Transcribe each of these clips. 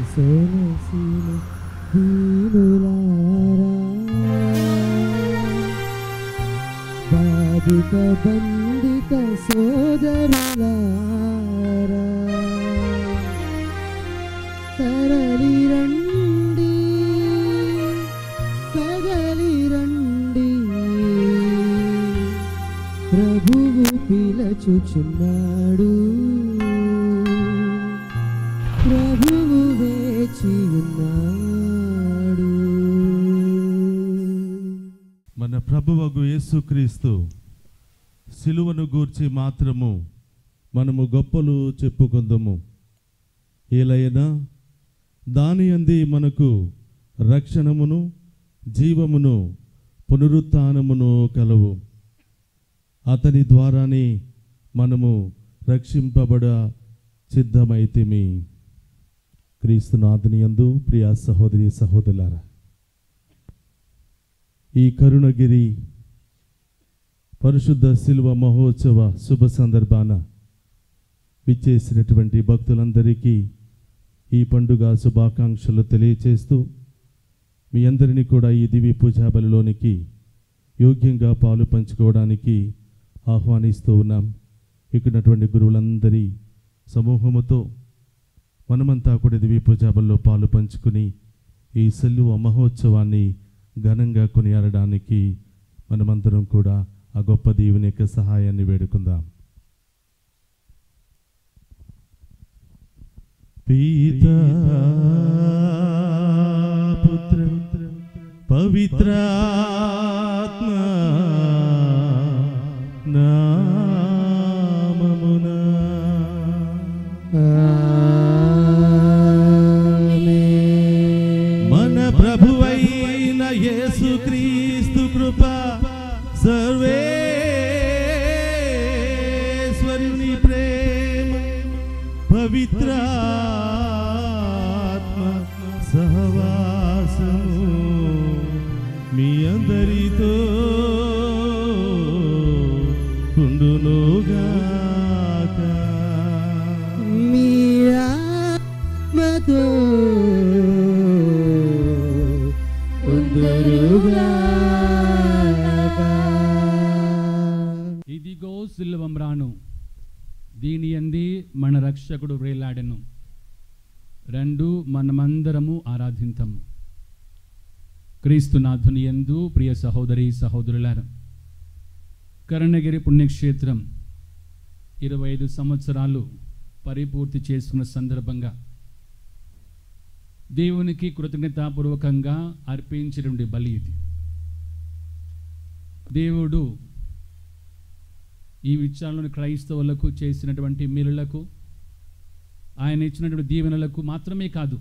సొలసిన దీనులారా, బాధిత బంధిత సోదరులారా, తరలి రండి, కదలి రండి, ప్రభువు పిలచుచున్నాడు, ప్రభువు వేచి ఉన్నాడు. మన ప్రభువగు యేసుక్రీస్తు సిలువను గూర్చి మాత్రము మనము గొప్పలు చెప్పుకుందాము. ఏలైనా దాని యందు మనకు రక్షణమును జీవమును పునరుత్థానమును కలవు. అతని ద్వారానే మనము రక్షింపబడ సిద్ధమైతిమి. క్రీస్తునాథుని యందు ప్రియ సహోదరి సహోదరులారా, ఈ కరుణగిరి పరిశుద్ధ శిలువ మహోత్సవ శుభ సందర్భాన విచ్చేసినటువంటి భక్తులందరికీ ఈ పండుగ శుభాకాంక్షలు తెలియచేస్తూ మీ అందరినీ కూడా ఈ దివ్య పూజా బలిలోనికి యోగ్యంగా పాలు పంచుకోవడానికి ఆహ్వానిస్తూ ఉన్నాం. ఇక్కడటువంటి గురువులందరి సమూహముతో మనమంతా కూడా దివ్య పూజా బలిలో పాలు పంచుకుని ఈ శిలువ మహోత్సవాన్ని ఘనంగా కొనియాడడానికి మనమందరం కూడా ఆ గొప్ప దేవుని యొక్క సహాయాన్ని వేడుకుందాం. పితా పుత్ర పవిత్రాత్మ నామమున మన ప్రభువైన యేసుక్రీస్తు కృప, సర్వేశ్వరుని ప్రేమ, పవిత్రాత్మ సహవాసము మీ అందరితో ఉండునుగాక. మీ ఆత్మతో ఉండునుగాక. ఇదిగో సిలువమ్రాను, దీని యందు మన రక్షకుడు వేలాడెను. రెండు మనమందరము ఆరాధింతము. క్రీస్తునాథుని యందు ప్రియ సహోదరి సహోదరులారా, కరుణగిరి పుణ్యక్షేత్రం 25 సంవత్సరాలు పరిపూర్తి చేసుకున్న సందర్భంగా దేవునికి కృతజ్ఞతాపూర్వకంగా అర్పించినటువంటి బలి ఇది. దేవుడు ఈ విచారణలోని క్రైస్తవులకు చేసినటువంటి మేలులకు, ఆయన ఇచ్చినటువంటి దీవెనలకు మాత్రమే కాదు,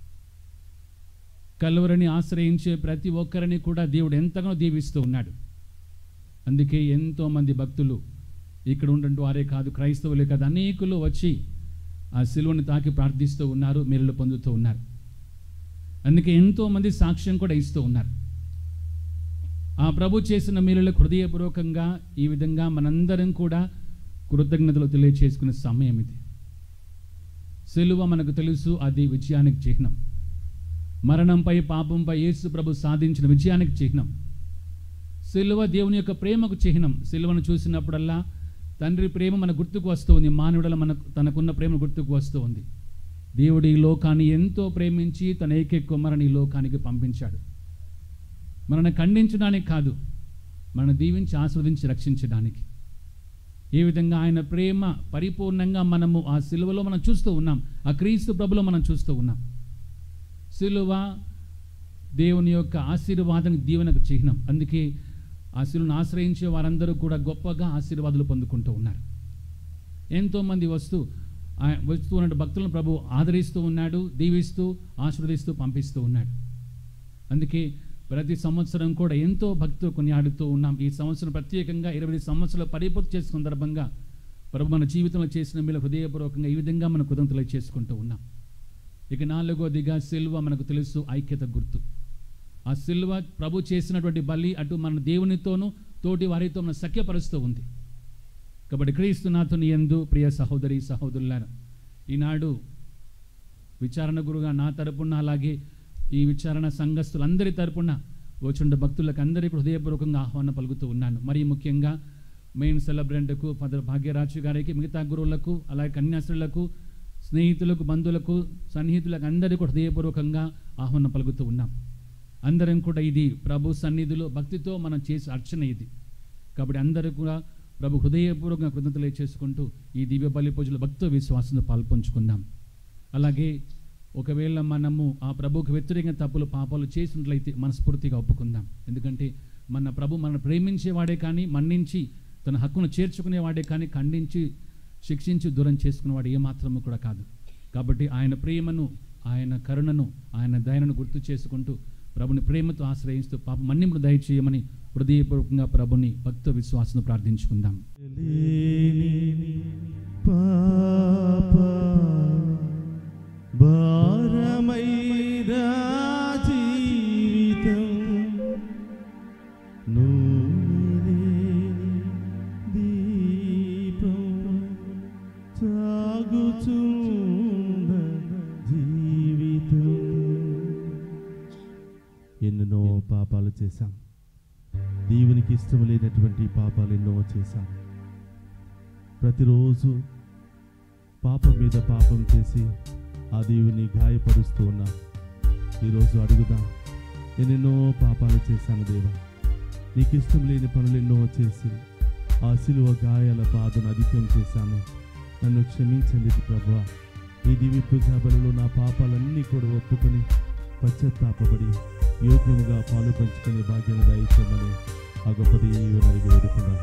కల్వరిని ఆశ్రయించే ప్రతి ఒక్కరిని కూడా దేవుడు ఎంతగానో దీవిస్తూ ఉన్నాడు. అందుకే ఎంతోమంది భక్తులు ఇక్కడ ఉన్నటువంటి వారే కాదు, క్రైస్తవులే కాదు, అనేకులు వచ్చి ఆ సిలువను తాకి ప్రార్థిస్తూ ఉన్నారు, మేలులు పొందుతూ ఉన్నారు. అందుకే ఎంతోమంది సాక్ష్యం కూడా ఇస్తూ ఉన్నారు. ఆ ప్రభు చేసిన మేలులకు హృదయపూర్వకంగా ఈ విధంగా మనందరం కూడా కృతజ్ఞతలు తెలియచేసుకునే సమయం ఇది. సిలువ మనకు తెలుసు, అది విజయానికి చిహ్నం. మరణంపై పాపంపై యేసు ప్రభు సాధించిన విజయానికి చిహ్నం. సిలువ దేవుని యొక్క ప్రేమకు చిహ్నం. సిలువను చూసినప్పుడల్లా తండ్రి ప్రేమ మన గుర్తుకు వస్తూ ఉంది, మానవుడల తనకున్న ప్రేమ గుర్తుకు వస్తూ ఉంది. దేవుడు ఈ లోకాన్ని ఎంతో ప్రేమించి తన ఏకైక కుమారుని ఈ లోకానికి పంపించాడు. మనల్ని ఖండించడానికి కాదు, మనం దీవించి ఆస్వాదించి రక్షించడానికి. ఏ విధంగా ఆయన ప్రేమ పరిపూర్ణంగా మనము ఆ సిలువలో మనం చూస్తూ ఉన్నాం, ఆ క్రీస్తు ప్రభులో మనం చూస్తూ ఉన్నాం. సిలువ దేవుని యొక్క ఆశీర్వాదానికి దీవెనకు చిహ్నం. అందుకే ఆ సిలువను ఆశ్రయించే వారందరూ కూడా గొప్పగా ఆశీర్వాదాలు పొందుకుంటూ ఉన్నారు. ఎంతోమంది వస్తూ ఉన్న భక్తులను ప్రభు ఆదరిస్తూ ఉన్నాడు, దీవిస్తూ ఆశీర్వదిస్తూ పంపిస్తూ ఉన్నాడు. అందుకే ప్రతి సంవత్సరం కూడా ఎంతో భక్తులు కొనియాడుతూ ఉన్నాం. ఈ సంవత్సరం ప్రత్యేకంగా 20 సంవత్సరాలు పరిపూర్తి చేసిన సందర్భంగా ప్రభు మన జీవితంలో చేసిన మేలు హృదయపూర్వకంగా ఈ విధంగా మన కృతజ్ఞతలు చేసుకుంటూ ఉన్నాం. ఇక 4వదిగా సిలువ మనకు తెలుసు, ఐక్యత గుర్తు. ఆ సిలువ ప్రభు చేసినటువంటి బలి అటు మన దేవునితోనూ తోటి వారితో మన సఖ్యపరుస్తూ ఉంది. కాబట్టి క్రీస్తునాథుని యందు ప్రియ సహోదరి సహోదరులారా, ఈనాడు విచారణ గురుగా నా తరపున, అలాగే ఈ విచారణ సంఘస్థులందరి తరపున వచ్చుండ భక్తులకు అందరికీ హృదయపూర్వకంగా ఆహ్వానం పలుకుతూ ఉన్నాను. మరి ముఖ్యంగా మెయిన్ సెలబ్రెంట్కు ఫాదర్ భాగ్యరాజు గారికి, మిగతా గురువులకు, అలాగే కన్యాశ్రులకు, స్నేహితులకు, బంధువులకు, సన్నిహితులకు అందరికీ హృదయపూర్వకంగా ఆహ్వానం పలుకుతూ ఉన్నాం. అందరం కూడా ఇది ప్రభు సన్నిధిలో భక్తితో మనం చేసే అర్చన ఇది. కాబట్టి అందరూ కూడా ప్రభు హృదయపూర్వకంగా కృతజ్ఞతలు చేసుకుంటూ ఈ దివ్య బలి పూజలో భక్తి విశ్వాసంతో పాల్పంచుకుందాం. అలాగే ఒకవేళ మనము ఆ ప్రభువుకు వ్యతిరేకంగా తప్పులు పాపాలు చేసినట్లయితే మనస్ఫూర్తిగా ఒప్పుకుందాం. ఎందుకంటే మన ప్రభు మనల్ని ప్రేమించేవాడే కానీ, మన్నించి తన హక్కును చేర్చుకునేవాడే కానీ, ఖండించి శిక్షించి దూరం చేసుకునేవాడు ఏమాత్రము కూడా కాదు. కాబట్టి ఆయన ప్రేమను, ఆయన కరుణను, ఆయన దయను గుర్తు చేసుకుంటూ ప్రభుని ప్రేమతో ఆశ్రయిస్తూ పాప మన్నింపును దయచేయమని హృదయపూర్వకంగా ప్రభుని భక్తి విశ్వాసం ప్రార్థించుకుందాం. ఎన్నెన్నో పాపాలు చేశాం, దేవునికి ఇష్టం లేనటువంటి పాపాలు ఎన్నో చేశాం. ప్రతిరోజు పాపం మీద పాపం చేసి ఆ దేవుని గాయపరుస్తూ ఉన్నాం. ఈరోజు అడుగుదాం, ఎన్నెన్నో పాపాలు చేశాను దేవా, నీకు ఇష్టం లేని పనులు ఎన్నో చేసి ఆ శిలువ గాయాల బాధను అధికం చేశాను, నన్ను క్షమించండి ప్రభువా. ఈ దివ్య పూజా బలిలో నా పాపాలన్నీ కూడా ఒప్పుకొని పశ్చాత్తాపడి యోగ్యముగా పాలు పంచుకునే భాగ్యాన్ని దయచేయమని ఆ గొప్ప దేవుని అడిగి వేడుకున్నాం.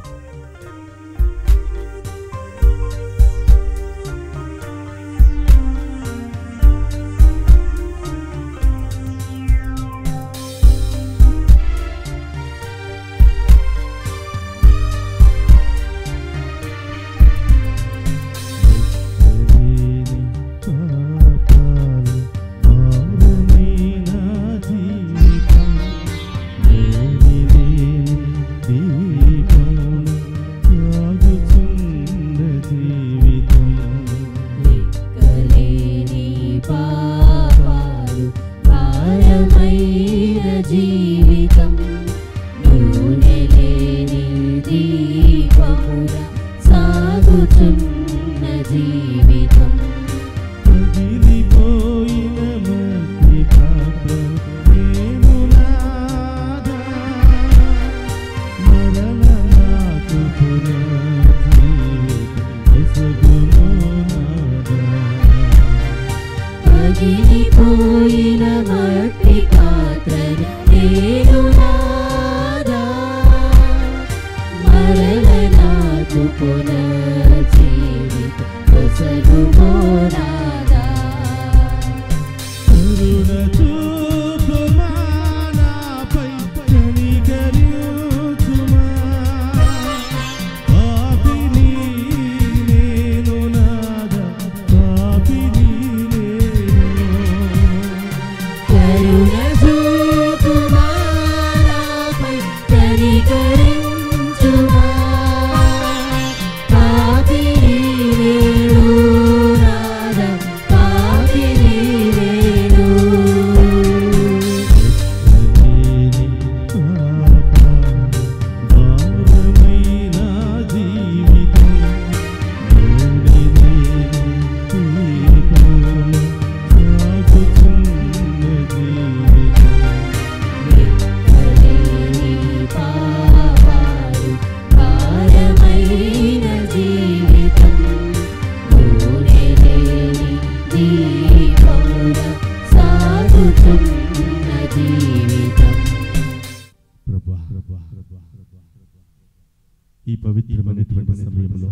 ఈ పవిత్రమైనటువంటి సమయంలో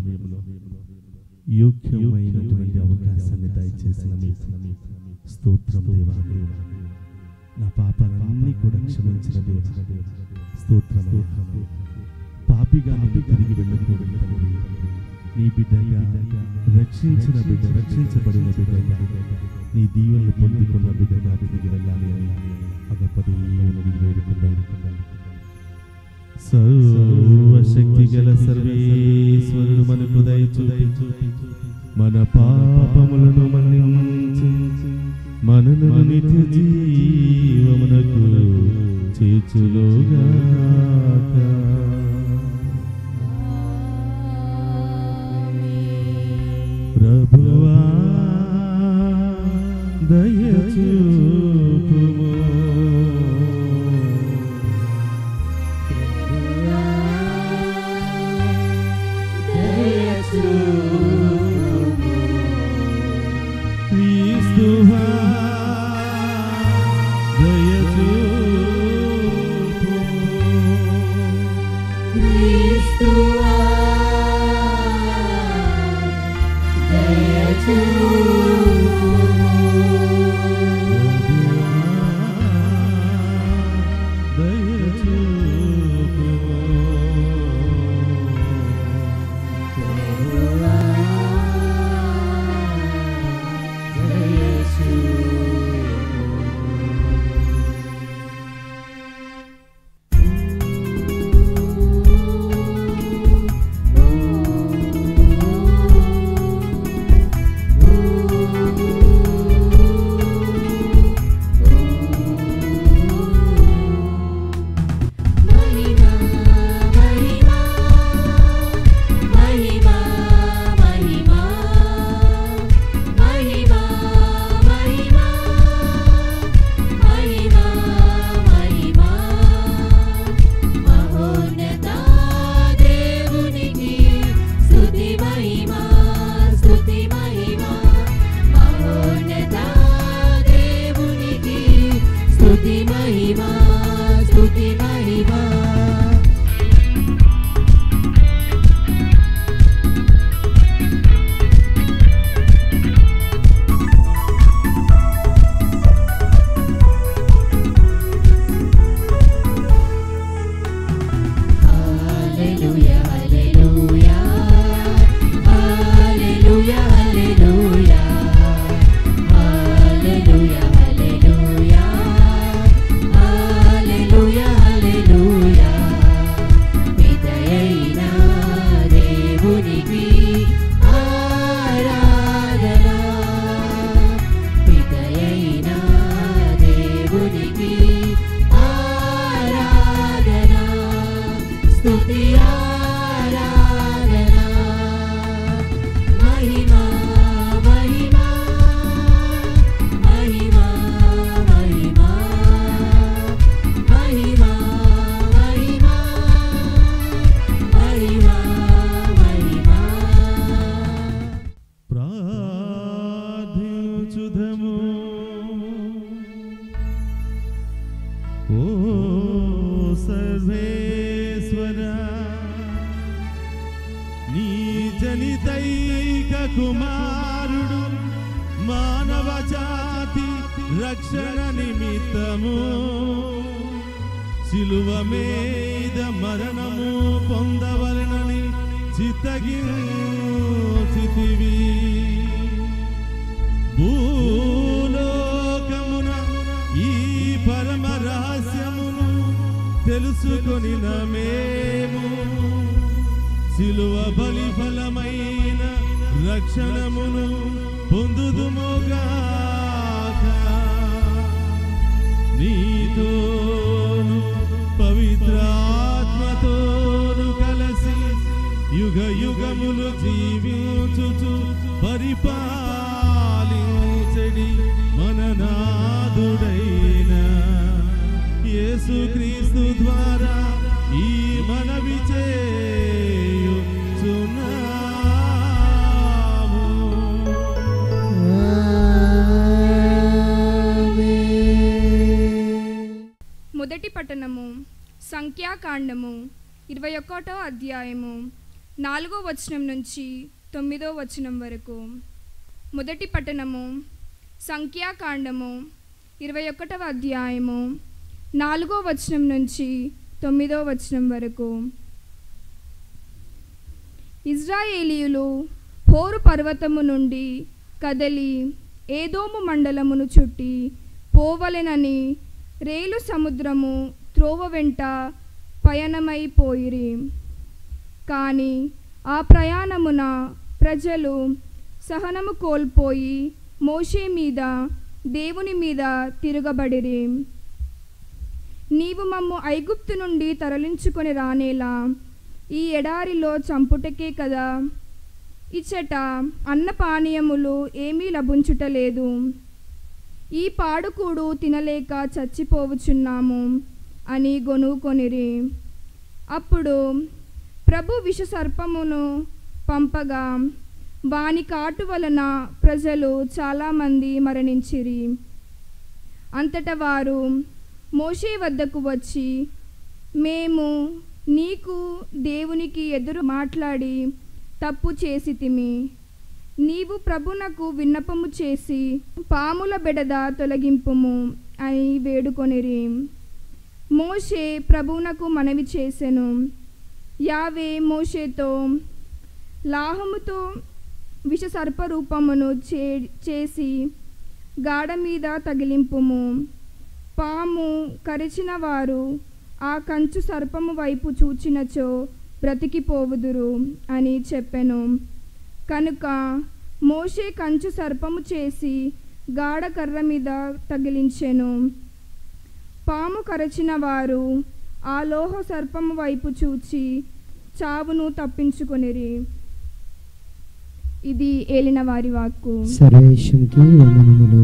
యోగ్యమైనటువంటి అవకాశాన్ని దయచేసిన మీ స్తోత్రం దేవా. నా పాపాలన్నీ కూడా క్షమించిన దేవా స్తోత్రం. పాపిగా నిన్ను తిరిగి వెళ్ళకూడదు తండ్రి, నీ బిడ్డగా రక్షించిన బిడ్డ, రక్షించబడిన బిడ్డగా, నీ దీవెనలు పొందుకున్న బిడ్డగా తిరిగి వెళ్ళాలి అని అగపది వేడుకున్నాను. సర్వశక్తి గల సర్వేశ్వరుడు మనకు దయచూపి మన పాపములను మన్నించి నిత్య జీవమునకు చేర్చులోగాక. ప్రభువా దయచూపుము. క్రీస్తువా దయచూపుము. క్రీస్తువా జనితైక కుమారుడు మానవ జాతి రక్షణ నిమిత్తము శిలువ మీద మరణము పొందవలెనని చిత్తగించితివి. భూలోకమున ఈ పరమ రహస్యమును తెలుసుకొనిన మేము శిలువ బలి ఫలమైన రక్షణమును పొందుదుముగాక. నీతోను పవిత్రాత్మతోను కలసి యుగ యుగములు జీవించుచు పరిపాలించడి మన నాథుడైన యేసుక్రీస్తు ద్వారా ఈ మనవి చేయుచున్నాము. మొదటి పట్టణము సంఖ్యాకాండము 21వ అధ్యాయము 4వ వచనం నుంచి 9వ వచనం వరకు. మొదటి పట్టణము సంఖ్యాకాండము 21వ అధ్యాయము 4వ వచనం నుంచి 9వ వచనం వరకు. ఇజ్రాయేలీయులు హోరు పర్వతము నుండి కదలి ఏదోము మండలమును చుట్టి పోవలెనని రేలు సముద్రము త్రోవ వెంట పయనమైపోయిరి. కానీ ఆ ప్రయాణమున ప్రజలు సహనము కోల్పోయి మోషే మీద దేవుని మీద తిరగబడిరి. నీవు మమ్ము ఐగుప్తు నుండి తరలించుకొని రానేలా ఈ ఎడారిలో చంపుటకే కదా. ఇచ్చట అన్నపానీయములు ఏమీ లభించుటలేదు. ఈ పాడుకూడు తినలేక చచ్చిపోవచ్చున్నాము అని గొనుకొనిరి. అప్పుడు ప్రభు విషసర్పమును పంపగా వాని కాటు వలన ప్రజలు చాలామంది మరణించిరి. అంతటా వారు మోషే వద్దకు వచ్చి, మేము నీకు దేవునికి ఎదురు మాట్లాడి తప్పు చేసితిమి. నీవు ప్రభునకు విన్నపము చేసి పాముల బెడద తొలగింపుము అని వేడుకొనిరి. మోషే ప్రభువునకు మనవి చేసెను. యావే మోషేతో, లాహముతో విషసర్పరూపమును చేసి గాఢ మీద తగిలింపుము. పాము కరిచిన వారు ఆ కంచు సర్పము వైపు చూచినచో బ్రతికిపోవుదురు అని చెప్పెను. కనుక మోషే కంచు సర్పము చేసి గాఢ కర్ర మీద తగిలించెను. పాము కరచిన వారు ఆ లోహ సర్పము వైపు చూచి చావును తప్పించుకొనిరి. ఇది ఏలిన వారి వాక్కు. సర్వేశ్వరునికి వందనములు.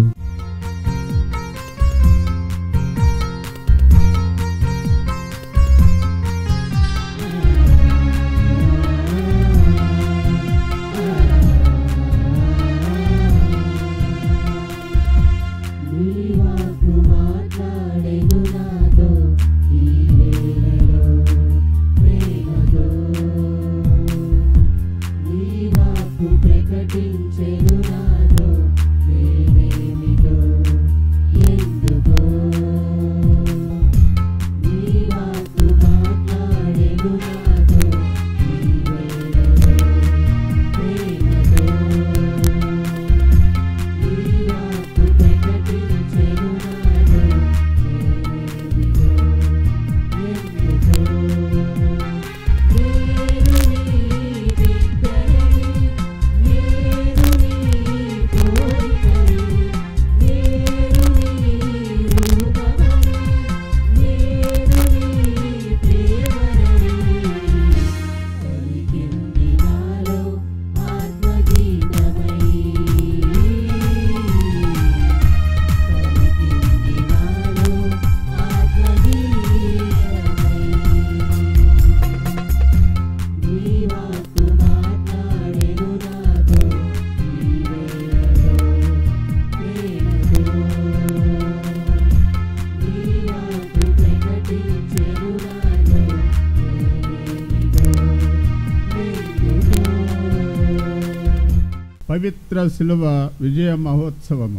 పవిత్ర శిలువ విజయ మహోత్సవము.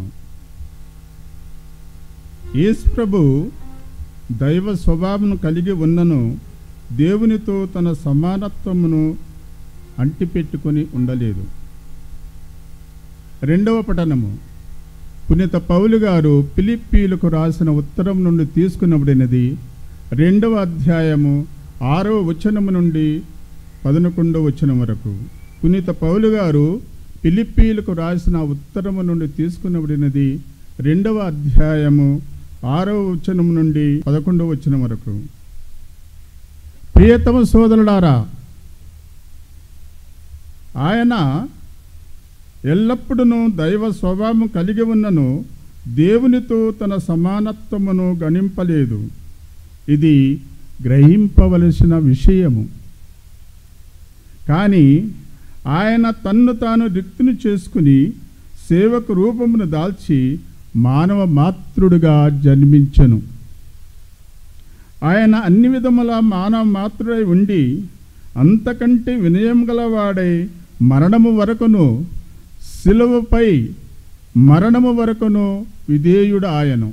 యేసు ప్రభు దైవ స్వభావమును కలిగి ఉన్నను దేవునితో తన సమానత్వమును అంటిపెట్టుకొని ఉండలేదు. రెండవ పఠనము పునీత పౌలు గారు ఫిలిప్పీలకు రాసిన ఉత్తరం నుండి తీసుకునబడినది. 2వ అధ్యాయము 6వ వచనము నుండి 11వ వచనం వరకు. పునీత పౌలు గారు ఫిలిప్పీలకు రాసిన ఉత్తరము నుండి తీసుకునబడినది 2వ అధ్యాయము 6వ వచనం నుండి 11వ వచనం వరకు. ప్రియతమ సోదరులారా, ఆయన ఎల్లప్పుడూ దైవ స్వభావం కలిగి ఉన్నను దేవునితో తన సమానత్వమును గణింపలేదు. ఇది గ్రహింపవలసిన విషయము. కానీ ఆయన తన్ను తాను రిక్తుని చేసుకుని సేవకు రూపమును దాల్చి మానవ మాతృడుగా జన్మించెను. ఆయన అన్ని విధముల మానవ మాతృడై ఉండి అంతకంటే వినయం గలవాడై మరణము వరకును, శిలువపై మరణము వరకును విధేయుడు ఆయను.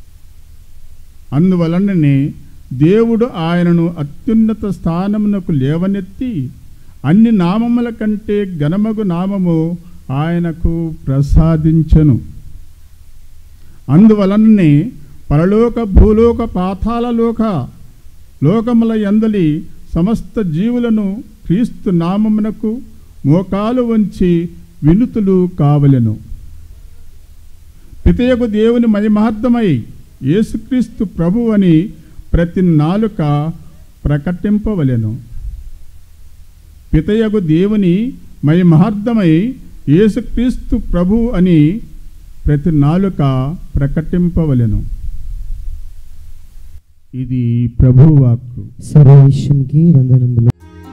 అందువలననే దేవుడు ఆయనను అత్యున్నత స్థానమునకు లేవనెత్తి అన్ని నామముల కంటే ఘనమగు నామము ఆయనకు ప్రసాదించెను. అందువలననే పరలోక భూలోక పాతాళ లోకముల యందలి సమస్త జీవులను క్రీస్తు నామమునకు మోకాలు వంచి వినుతులు కావలెను. పితయగు దేవుని మహిమార్థమై యేసుక్రీస్తు ప్రభు అని ప్రతి నాలుక ప్రకటింపవలెను. పితయగు దేవుని మహిమార్థమై యేసుక్రీస్తు ప్రభు అని ప్రతి నాలుక ప్రకటింపవలెను. ఇది ప్రభువు వాక్కు. సర్వేశ్వరునికి వందనములు.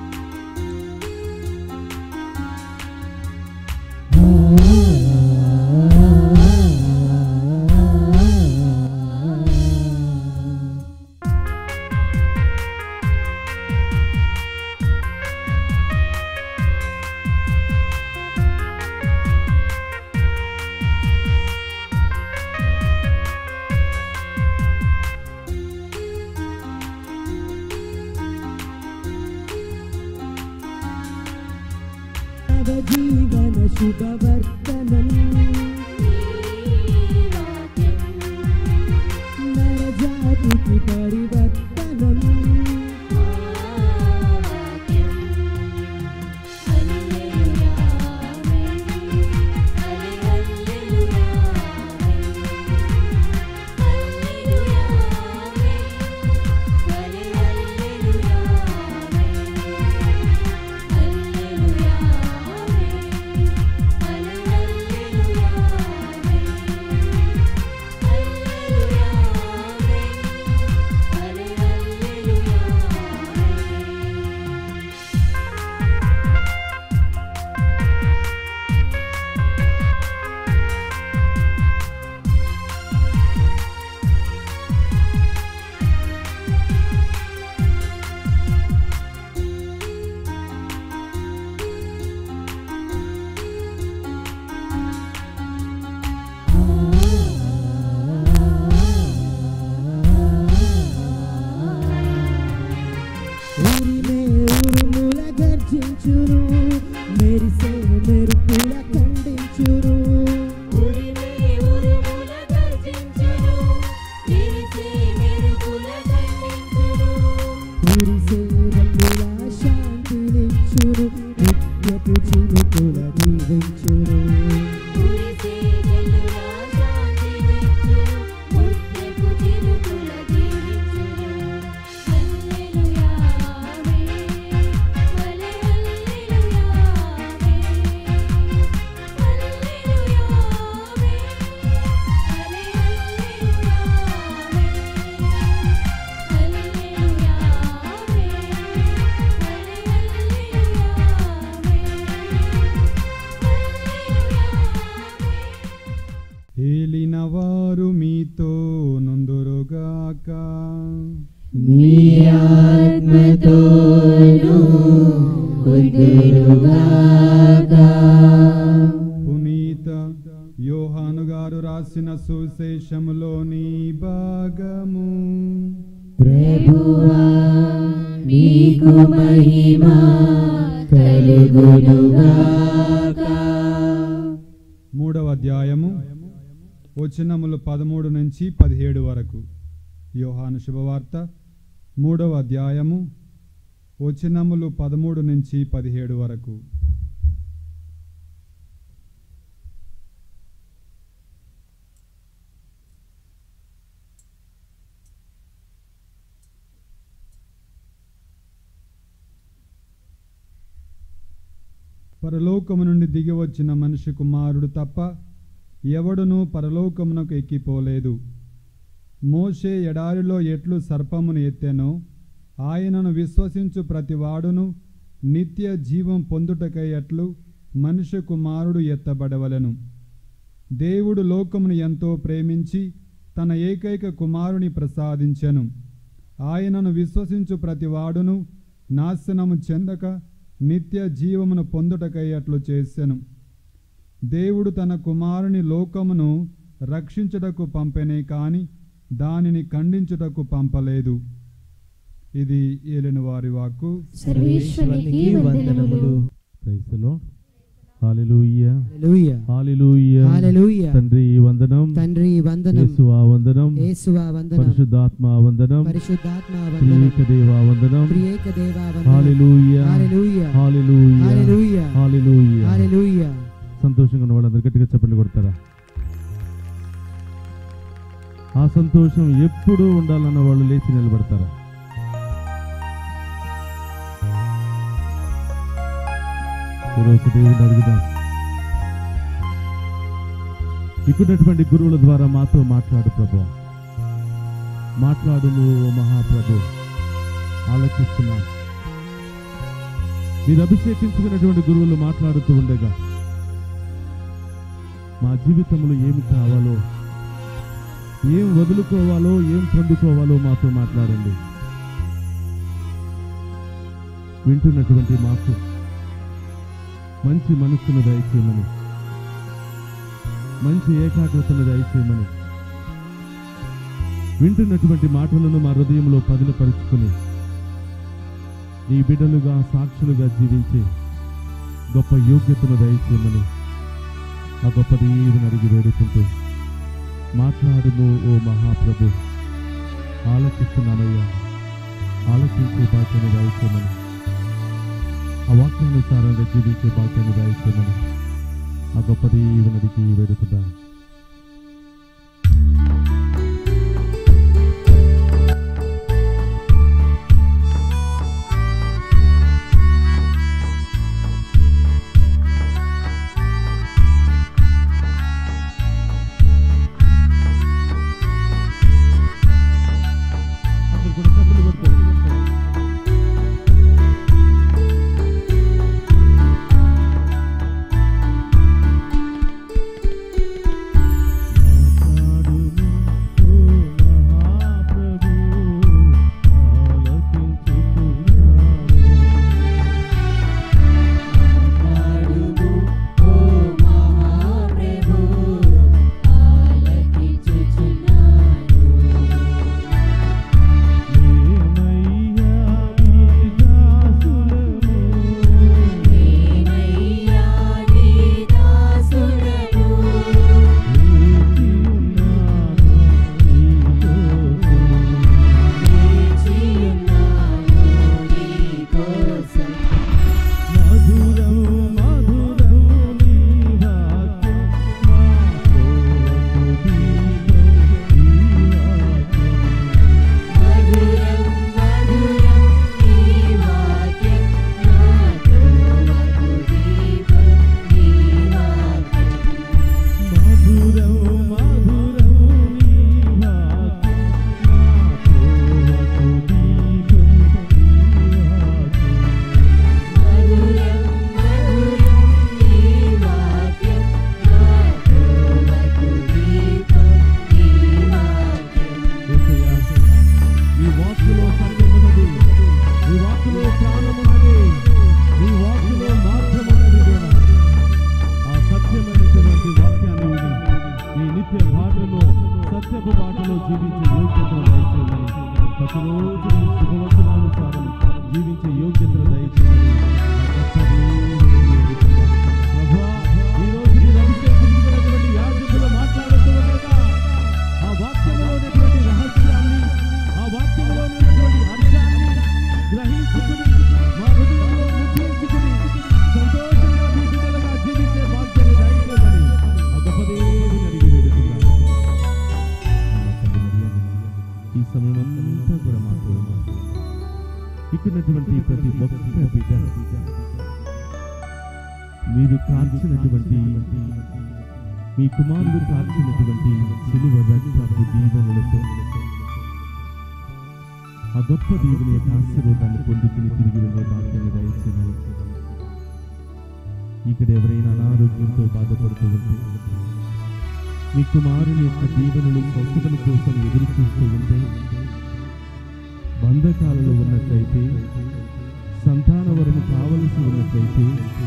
జీవన శుభవర్తనం నరజాతికి పరివర్తనం ఏలినవారు మీతో నుందురుగాక. మీ ఆత్మతోను ఉందురుగాక. పునీత యోహాను గారు రాసిన సువిశేషములోని భాగము. ప్రభువా మీకు మహిమ కలుగునుగాక. 3వ అధ్యాయము వచనములు 13 నుంచి 17 వరకు. యోహాను శుభవార్త 3వ అధ్యాయము వచనములు 13 నుంచి 17 వరకు. పరలోకము నుండి దిగి వచ్చిన మనిషి కుమారుడు తప్ప ఎవడునూ పరలోకమునకు ఎక్కిపోలేదు. మోషే ఎడారిలో ఎట్లు సర్పమును ఎత్తెనో ఆయనను విశ్వసించు ప్రతివాడును నిత్య జీవం పొందుటకై అట్లు మనిషి కుమారుడు ఎత్తబడవలెను. దేవుడు లోకమును ఎంతో ప్రేమించి తన ఏకైక కుమారుని ప్రసాదించెను. ఆయనను విశ్వసించు ప్రతివాడును నాశనము చెందక నిత్య జీవమును పొందుటకై అట్లు చేసెను. దేవుడు తన కుమారుని లోకమును రక్షించుటకు పంపెనే కాని దానిని ఖండించుటకు పంపలేదు. ఇది ఏలిన వారి వాక్కు. సర్వేశ్వరునికి వందనములు. Praise the lord. హల్లెలూయా హల్లెలూయా హల్లెలూయా హల్లెలూయా. తండ్రి వందనం, తండ్రి వందనం, యేసువా వందనం, యేసువా వందనం, పరిశుద్ధాత్మ వందనం, పరిశుద్ధాత్మ వందనం, త్రియేక దేవా వందనం, త్రియేక దేవా వందనం. హల్లెలూయా హల్లెలూయా హల్లెలూయా హల్లెలూయా హల్లెలూయా. హల్లెలూయా. సంతోషంగా ఉన్న వాళ్ళందరూ గట్టిగా చప్పట్లు కొడతారా? ఆ సంతోషం ఎప్పుడూ ఉండాలన్న వాళ్ళు లేచి నిలబడతారా? ఈరోజు దేవుని అడుగుదాం. ఇక్కడటువంటి గురువుల ద్వారా మాతో మాట్లాడు ప్రభు, మాట్లాడు నువ్వు ఓ మహాప్రభు. ఆలకిస్తున్నాం. మీరు అభిషేకించుకున్నటువంటి గురువులు మాట్లాడుతూ ఉండగా మా జీవితంలో ఏమి కావాలో, ఏం వదులుకోవాలో, ఏం పొందుకోవాలో మాతో మాట్లాడండి. వింటున్నటువంటి మాకు మంచి మనస్సును దయచేయమని, మంచి ఏకాగ్రతను దయచేయమని, వింటున్నటువంటి మాటలను మా హృదయంలో పదిలపరుచుకుని నీ బిడ్డలుగా, సాక్షులుగా జీవించే గొప్ప యోగ్యతను దయచేయమని ఆ గొప్ప దేవుని అడిగి వేడుకుంటూ మాట్లాడుము ఓ మహాప్రభు. ఆలకిస్తున్నామయ్యా, ఆలకించే భాగ్యాన్ని దయచేయమని, ఆ వాక్యానుసారంగా జీవించే భాగ్యాన్ని దయచేయమని ఆ గొప్ప దేవుని అడిగి వేడుకుందాం. ఇక్కడున్నటువంటి ప్రతి ఒక్క బిడ్డ మీరు కార్చినటువంటి, మీ కుమారుడు కార్చినటువంటి సిలువ రక్తపు దీవెనలతో ఆ గొప్ప దేవుని యొక్క ఆశీర్వాదాన్ని పొందుకుని తిరిగి వెళ్ళే భాగ్యాన్ని దయచేయమని, ఇక్కడ ఎవరైనా అనారోగ్యంతో బాధపడుతూ ఉంటే, మీ కుమారుని యొక్క దీవెనలు, స్వస్థతల కోసం ఎదురు చూస్తూ ఉంటే, బంధకాలలో ఉన్నట్లయితే, సంతాన వరము కావలసి ఉన్నట్లయితే,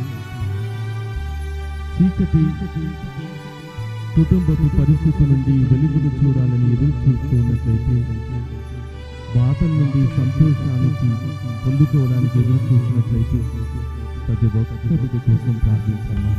చీకటి కుటుంబపు పరిస్థితి నుండి వెలుగును చూడాలని ఎదురు చూస్తూ ఉన్నట్లయితే, బాధల నుండి సంతోషానికి పొందుకోవడానికి ఎదురు చూసినట్లయితే, ప్రతి ఒక్కరి కోసం ప్రార్థించాలి.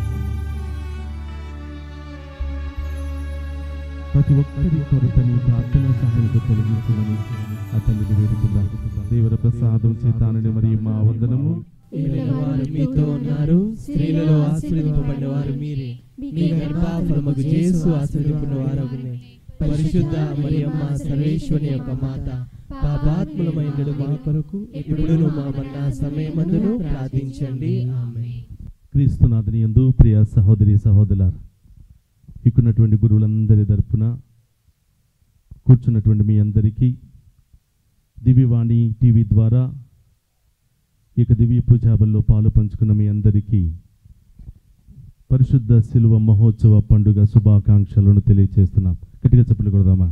ప్రతి ఒక్కరి కొరతని ప్రార్థన సహాయంతో తొలగించమని అతన్ని వేడుకుందాం. దేవర ప్రసాదం చేతానని మరి మా వందనము. మీతో ఉన్నారు, స్త్రీలలో ఆశీర్వదింపబడిన వారు మీరే, మీ గర్భఫలముగు యేసు ఆశీర్వదింపబడిన వారగునే. పరిశుద్ధ మరియమ్మ సర్వేశ్వరి యొక్క మాత, పాపాత్ములమైనడు మా కొరకు ఇప్పుడును మా మరణ సమయమందును ప్రార్థించండి. ఆమేన్. క్రీస్తునాథుని యందు ప్రియ సహోదరి సహోదరులారా, ఇక్కడున్నటువంటి గురువులందరి తరపున కూర్చున్నటువంటి మీ అందరికీ దివ్యవాణి టీవీ ద్వారా ఇక దివ్య పూజాబల్లో పాలు పంచుకున్న మీ అందరికీ పరిశుద్ధ శిలువ మహోత్సవ పండుగ శుభాకాంక్షలను తెలియజేస్తున్నాం. గట్టిగా చెప్పులు కొడదామా?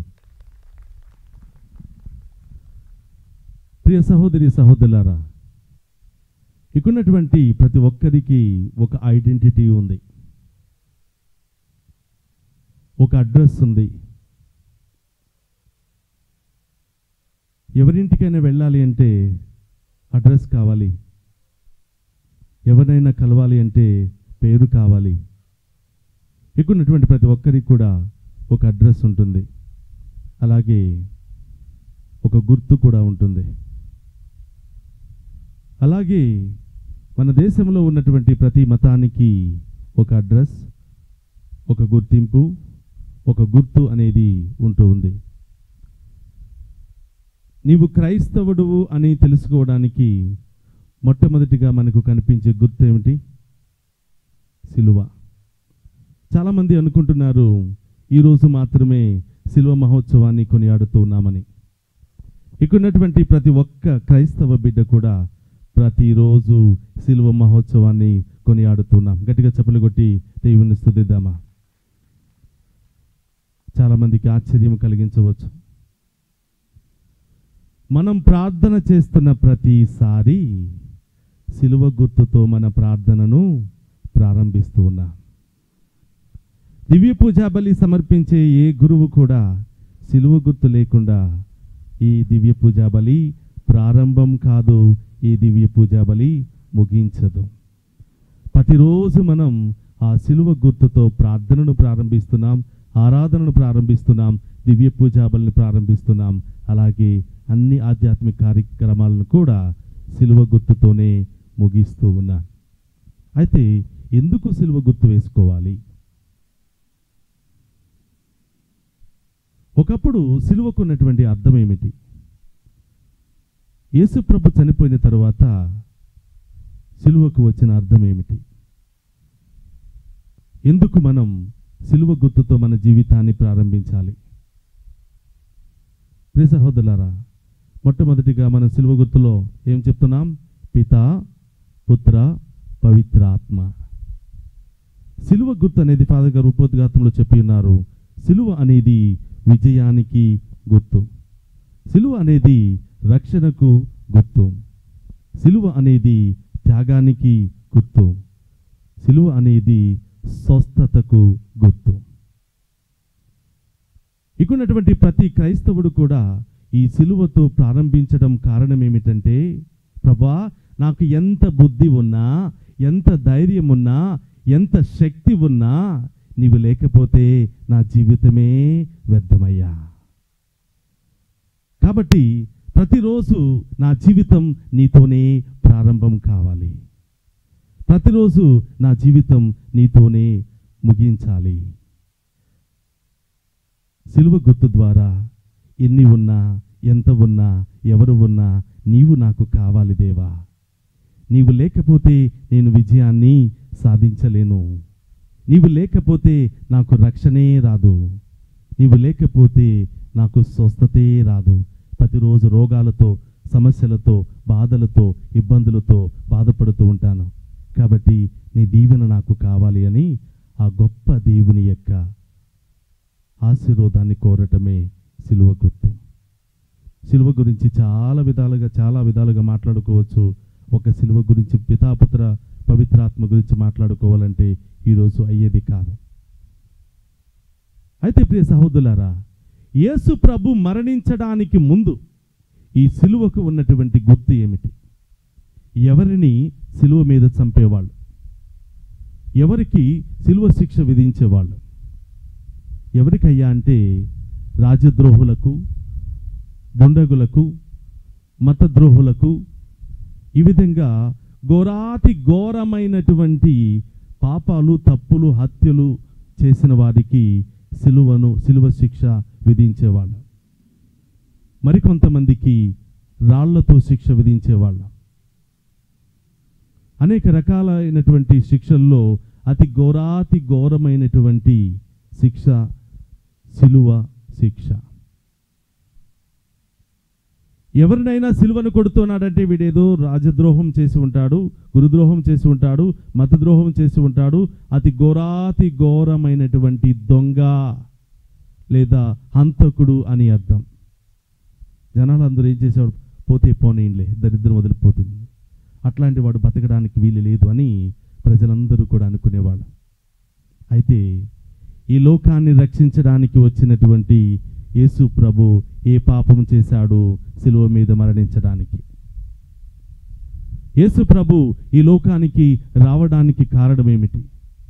ప్రియ సహోదరి సహోదరులారా, ఇక్కడున్నటువంటి ప్రతి ఒక్కరికి ఒక ఐడెంటిటీ ఉంది, ఒక అడ్రస్ ఉంది. ఎవరింటికైనా వెళ్ళాలి అంటే అడ్రస్ కావాలి, ఎవరినైనా కలవాలి అంటే పేరు కావాలి. ఇక్కడున్నటువంటి ప్రతి ఒక్కరికి కూడా ఒక అడ్రస్ ఉంటుంది, అలాగే ఒక గుర్తు కూడా ఉంటుంది. అలాగే మన దేశంలో ఉన్నటువంటి ప్రతి మతానికి ఒక అడ్రస్, ఒక గుర్తింపు, ఒక గుర్తు అనేది ఉంటూ ఉంది. నీవు క్రైస్తవుడు అని తెలుసుకోవడానికి మొట్టమొదటిగా మనకు కనిపించే గుర్తు ఏమిటి? సిలువ. చాలామంది అనుకుంటున్నారు ఈరోజు మాత్రమే సిలువ మహోత్సవాన్ని కొనియాడుతూ ఉన్నామని. ఇక్కడున్నటువంటి ప్రతి ఒక్క క్రైస్తవ బిడ్డ కూడా ప్రతిరోజు సిలువ మహోత్సవాన్ని కొనియాడుతున్నాం. గట్టిగా చప్పలు కొట్టి దేవుని స్తుతిద్దామా? చాలామందికి ఆశ్చర్యం కలిగించవచ్చు. మనం ప్రార్థన చేస్తున్న ప్రతిసారి సిలువ గుర్తుతో మన ప్రార్థనను ప్రారంభిస్తూ ఉన్నాం. దివ్య పూజా బలి సమర్పించే ఏ గురువు కూడా సిలువ గుర్తు లేకుండా ఈ దివ్య పూజా బలి ప్రారంభం కాదు, ఈ దివ్య పూజా బలి ముగించదు. ప్రతిరోజు మనం ఆ సిలువ గుర్తుతో ప్రార్థనను ప్రారంభిస్తున్నాం, ఆరాధనను ప్రారంభిస్తున్నాం, దివ్య పూజా బలిని ప్రారంభిస్తున్నాం. అలాగే అన్ని ఆధ్యాత్మిక కార్యక్రమాలను కూడా సిలువ గుర్తుతోనే ముగిస్తూ ఉన్నాం. అయితే ఎందుకు సిలువ గుర్తు వేసుకోవాలి? ఒకప్పుడు సిలువకు ఉన్నటువంటి అర్థం ఏమిటి? యేసుప్రభు చనిపోయిన తరువాత సిలువకు వచ్చిన అర్థం ఏమిటి? ఎందుకు మనం సిలువ గుర్తుతో మన జీవితాన్ని ప్రారంభించాలి? ప్రియ సహోదరులారా, మొట్టమొదటిగా మనం సిలువ గుర్తులో ఏం చెప్తున్నాం? పితా, పుత్ర, పవిత్ర ఆత్మ. సిలువ గుర్తు అనేది ఫాదర్ గారు ఉపోద్ఘాతంలో చెప్పి ఉన్నారు. సిలువ అనేది విజయానికి గుర్తు, సిలువ అనేది రక్షణకు గుర్తు, సిలువ అనేది త్యాగానికి గుర్తు, సిలువ అనేది స్వస్థతకు గుర్తు. ఇక్కడున్నటువంటి ప్రతి క్రైస్తవుడు కూడా ఈ సిలువతో ప్రారంభించడం కారణం ఏమిటంటే, ప్రభా నాకు ఎంత బుద్ధి ఉన్నా, ఎంత ధైర్యం ఉన్నా, ఎంత శక్తి ఉన్నా నీవు లేకపోతే నా జీవితమే వ్యర్థమయ్యా. కాబట్టి ప్రతిరోజు నా జీవితం నీతోనే ప్రారంభం కావాలి, ప్రతిరోజు నా జీవితం నీతోనే ముగించాలి. సిలువ గుర్తు ద్వారా ఎన్ని ఉన్నా, ఎంత ఉన్నా, ఎవరు ఉన్నా నీవు నాకు కావాలి దేవా. నీవు లేకపోతే నేను విజయాన్ని సాధించలేను, నీవు లేకపోతే నాకు రక్షణే రాదు, నీవు లేకపోతే నాకు స్వస్థతే రాదు. ప్రతిరోజు రోగాలతో, సమస్యలతో, బాధలతో, ఇబ్బందులతో బాధపడుతూ ఉంటాను. కాబట్టి నీ దీవెన నాకు కావాలి అని ఆ గొప్ప దేవుని యొక్క ఆశీర్వాదాన్ని కోరటమే సిలువ గుర్తు. సిలువ గురించి చాలా విధాలుగా మాట్లాడుకోవచ్చు. ఒక సిలువ గురించి పితాపుత్ర పవిత్రాత్మ గురించి మాట్లాడుకోవాలంటే ఈరోజు అయ్యేది కాదు. అయితే ప్రియ సహోదరులారా, యేసు ప్రభు మరణించడానికి ముందు ఈ సిలువకు ఉన్నటువంటి గుర్తు ఏమిటి? ఎవరిని సిలువ మీద చంపేవాళ్ళు, ఎవరికి సిలువ శిక్ష విధించేవాళ్ళు, ఎవరికయ్యా అంటే రాజద్రోహులకు, దుండగులకు, మతద్రోహులకు, ఈ విధంగా ఘోరాతి ఘోరమైనటువంటి పాపాలు, తప్పులు, హత్యలు చేసిన వారికి సిలువ శిక్ష విధించేవాళ్ళు. మరికొంతమందికి రాళ్లతో శిక్ష విధించేవాళ్ళు. అనేక రకాలైనటువంటి శిక్షల్లో అతి ఘోరమైనటువంటి శిక్ష సిలువ శిక్ష. ఎవరినైనా సిలువను కొడుతున్నాడంటే వీడేదో రాజద్రోహం చేసి ఉంటాడు, గురుద్రోహం చేసి ఉంటాడు, మతద్రోహం చేసి ఉంటాడు, అతి ఘోరమైనటువంటి దొంగ లేదా హంతకుడు అని అర్థం. జనాలు అందరూ ఏం చేసేవాడు, పోతే పోనీలే, దరిద్రం వదిలిపోతుంది, అట్లాంటి వాడు బతకడానికి వీలు లేదు అని ప్రజలందరూ కూడా అనుకునేవాడు. అయితే ఈ లోకాన్ని రక్షించడానికి వచ్చినటువంటి యేసు ప్రభు ఏ పాపం చేశాడు సిలువ మీద మరణించడానికి? యేసు ప్రభు ఈ లోకానికి రావడానికి కారణం ఏమిటి?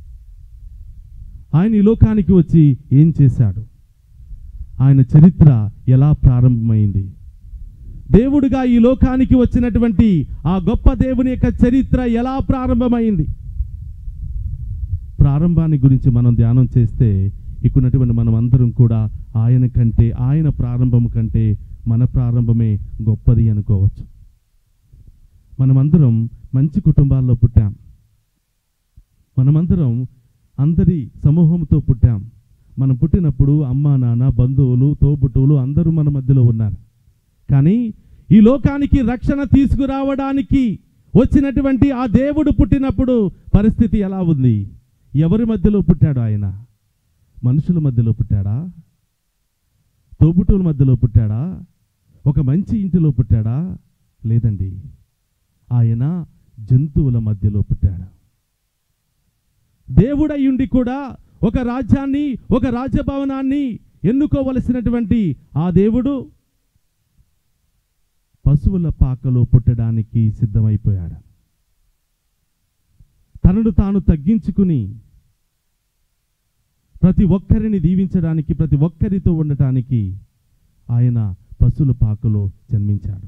ఆయన ఈ లోకానికి వచ్చి ఏం చేశాడు? ఆయన చరిత్ర ఎలా ప్రారంభమైంది? దేవుడిగా ఈ లోకానికి వచ్చినటువంటి ఆ గొప్ప దేవుని యొక్క చరిత్ర ఎలా ప్రారంభమైంది? ప్రారంభాన్ని గురించి మనం ధ్యానం చేస్తే ఇక్కడున్నటువంటి మనం అందరం కూడా ఆయన ప్రారంభం కంటే మన ప్రారంభమే గొప్పది అనుకోవచ్చు. మనమందరం మంచి కుటుంబాల్లో పుట్టాం. మనమందరం అందరి సమూహంతో పుట్టాం. మనం పుట్టినప్పుడు అమ్మ నాన్న బంధువులు తోబుట్టువులు అందరూ మన మధ్యలో ఉన్నారు. కానీ ఈ లోకానికి రక్షణ తీసుకురావడానికి వచ్చినటువంటి ఆ దేవుడు పుట్టినప్పుడు పరిస్థితి ఎలా ఉంది? ఎవరి మధ్యలో పుట్టాడు ఆయన? మనుషుల మధ్యలో పుట్టాడా? తోబుట్టువుల మధ్యలో పుట్టాడా? ఒక మంచి ఇంటిలో పుట్టాడా? లేదండి, ఆయన జంతువుల మధ్యలో పుట్టాడు. దేవుడయ్యుండి కూడా ఒక రాజ్యాన్ని, ఒక రాజభవనాన్ని ఎన్నుకోవలసినటువంటి ఆ దేవుడు పశువుల పాకలో పుట్టడానికి సిద్ధమైపోయాడు. తనను తాను తగ్గించుకుని ప్రతి ఒక్కరిని దీవించడానికి, ప్రతి ఒక్కరితో ఉండటానికి ఆయన పశువుల పాకలో జన్మించాడు.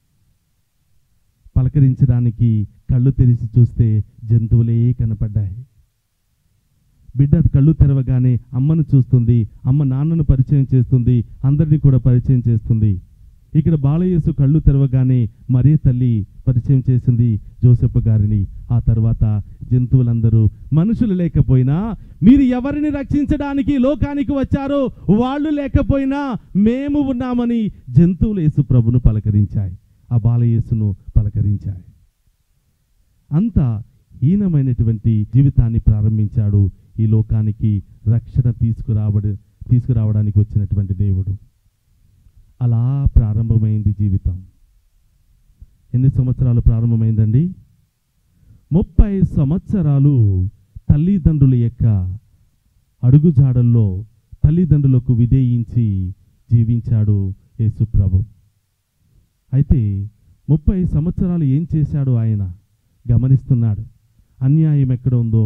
పలకరించడానికి కళ్ళు తెరిచి చూస్తే జంతువులే కనపడ్డాయి. బిడ్డ కళ్ళు తెరవగానే అమ్మను చూస్తుంది, అమ్మ నాన్నను పరిచయం చేస్తుంది, అందరినీ కూడా పరిచయం చేస్తుంది. ఇక్కడ బాలయేసు కళ్ళు తెరవగానే మరియ తల్లి పరిచయం చేసింది జోసెఫ్ గారిని. ఆ తర్వాత జంతువులందరూ, మనుషులు లేకపోయినా, మీరు ఎవరిని రక్షించడానికి లోకానికి వచ్చారో వాళ్ళు లేకపోయినా మేము ఉన్నామని జంతువులు యేసు ప్రభును పలకరించాయి, ఆ బాలయేసును పలకరించాయి. అంత హీనమైనటువంటి జీవితాన్ని ప్రారంభించాడు ఈ లోకానికి రక్షణ తీసుకురావడానికి వచ్చినటువంటి దేవుడు. అలా ప్రారంభమైంది జీవితం. ఎన్ని సంవత్సరాలు ప్రారంభమైందండి? 30 సంవత్సరాలు తల్లిదండ్రుల యొక్క అడుగుజాడల్లో తల్లిదండ్రులకు విధేయించి జీవించాడు యేసు ప్రభు. అయితే 30 సంవత్సరాలు ఏం చేశాడు ఆయన గమనిస్తున్నాడు. అన్యాయం ఎక్కడ ఉందో,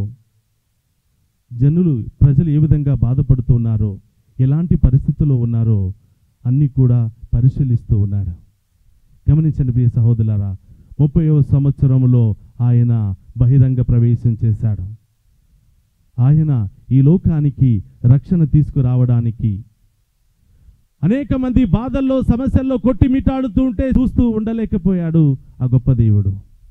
ప్రజలు ఏ విధంగా బాధపడుతున్నారో, ఎలాంటి పరిస్థితుల్లో ఉన్నారో అన్నీ కూడా పరిశీలిస్తూ ఉన్నాడు. గమనించండి ప్రియ సహోదరులారా, 30వ సంవత్సరంలో ఆయన బహిరంగ ప్రవేశం చేశాడు. ఆయన ఈ లోకానికి రక్షణ తీసుకురావడానికి అనేక మంది బాధల్లో సమస్యల్లో కొట్టిమిట్టాడుతూ ఉంటే చూస్తూ ఉండలేకపోయాడు ఆ గొప్ప దేవుడు.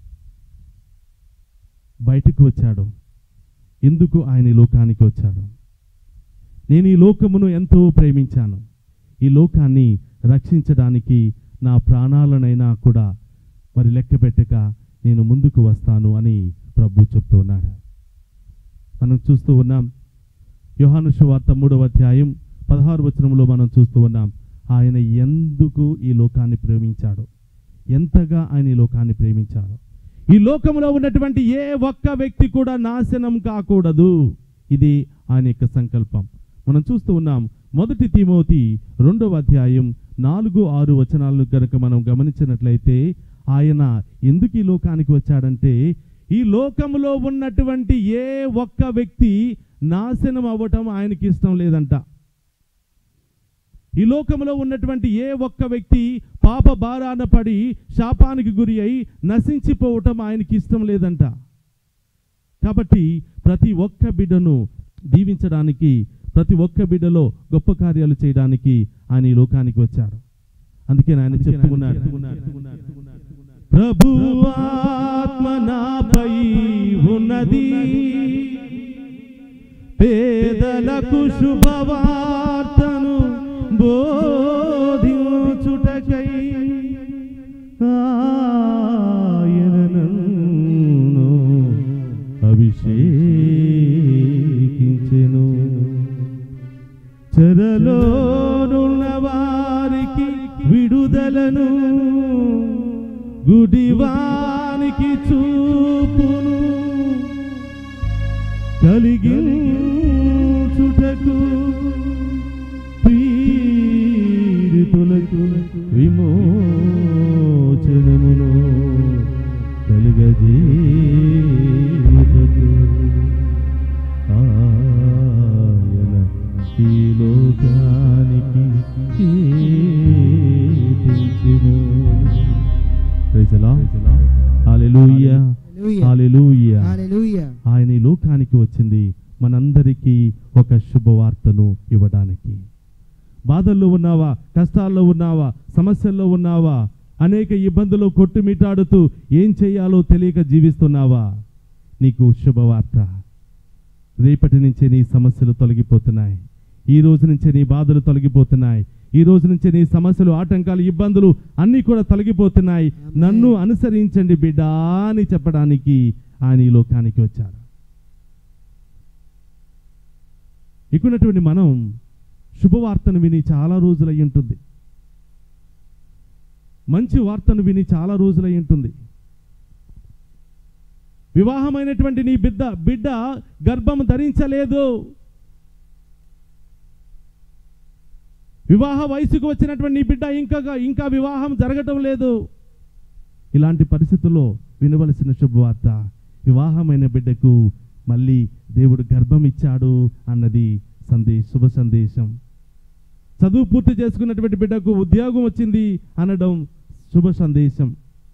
బయటకు వచ్చాడు. ఎందుకు ఆయన ఈ లోకానికి వచ్చాడు? నేను ఈ లోకమును ఎంతో ప్రేమించాను, ఈ లోకాన్ని రక్షించడానికి నా ప్రాణాలనైనా కూడా మరి లెక్క పెట్టక నేను ముందుకు వస్తాను అని ప్రభు చెప్తూ ఉన్నాడు. మనం చూస్తూ ఉన్నాం యోహాను సువార్త 3వ అధ్యాయం 16వ వచనంలో మనం చూస్తూ ఉన్నాం ఆయన ఎందుకు ఈ లోకాన్ని ప్రేమించాడు, ఎంతగా ఆయన ఈ లోకాన్ని ప్రేమించాడు. ఈ లోకంలో ఉన్నటువంటి ఏ ఒక్క వ్యక్తి కూడా నాశనం కాకూడదు, ఇది ఆయన యొక్క సంకల్పం. మనం చూస్తూ ఉన్నాం 1 తిమోతి 2వ అధ్యాయం 4-6 వచనాలను కనుక మనం గమనించినట్లయితే ఆయన ఎందుకు ఈ లోకానికి వచ్చాడంటే ఈ లోకంలో ఉన్నటువంటి ఏ ఒక్క వ్యక్తి నాశనం అవ్వటం ఆయనకి ఇష్టం లేదంట. ఈ లోకంలో ఉన్నటువంటి ఏ ఒక్క వ్యక్తి పాప భారాన పడి శాపానికి గురి అయి నశించిపోవటం ఆయనకి ఇష్టం లేదంట. కాబట్టి ప్రతి ఒక్క బిడ్డను దీవించడానికి, ప్రతి ఒక్క బిడ్డలో గొప్ప కార్యాలు చేయడానికి ఆయన ఈ లోకానికి వచ్చాడు. అందుకే ఆయన చెప్పుకున్నాడు, ప్రభు ఆత్మ నాపై ఉన్నది, పేదలకు శుభవార్తను బోధించుటకై ఆయన నన్ను అభిషేకించెను. చెరలోనున్న వారికి విడుదలను, గుడివానికి చూపును కలిగించుటకు, పీడితులకు విమోచనమును కలుగజేయుటకు ఆయన ఈ లోకానికి కీర్తించెను. Praise the lord. హల్లెలూయా, హల్లెలూయా. ఆయన ఈ లోకానికి వచ్చింది మనందరికీ ఒక శుభవార్తను ఇవ్వడానికి. బాధల్లో ఉన్నావా, కష్టాల్లో ఉన్నావా, సమస్యల్లో ఉన్నావా, అనేక ఇబ్బందులు కొట్టుమిటాడుతూ ఏం చేయాలో తెలియక జీవిస్తున్నావా, నీకు శుభవార్త. రేపటి నుంచే నీ సమస్యలు తొలగిపోతున్నాయి. ఈ రోజు నుంచే నీ బాధలు తొలగిపోతున్నాయి. ఈ రోజు నుంచే నీ సమస్యలు, ఆటంకాలు, ఇబ్బందులు అన్నీ కూడా తొలగిపోతున్నాయి. నన్ను అనుసరించండి బిడ్డా అని చెప్పడానికి ఆయన ఈ లోకానికి వచ్చాడు. ఇక్కడున్నటువంటి మనం శుభవార్తను విని చాలా రోజులై ఉంటుంది. మంచి వార్తను విని చాలా రోజులై ఉంటుంది. వివాహమైనటువంటి నీ బిడ్డ గర్భం ధరించలేదు, వివాహ వయసుకు వచ్చినటువంటి నీ బిడ్డ ఇంకా వివాహం జరగటం లేదు. ఇలాంటి పరిస్థితుల్లో వినవలసిన శుభవార్త, వివాహమైన బిడ్డకు మళ్ళీ దేవుడు గర్భం ఇచ్చాడు అన్నది శుభ సందేశం. చదువు పూర్తి చేసుకున్నటువంటి బిడ్డకు ఉద్యోగం వచ్చింది అనడం శుభ సందేశం.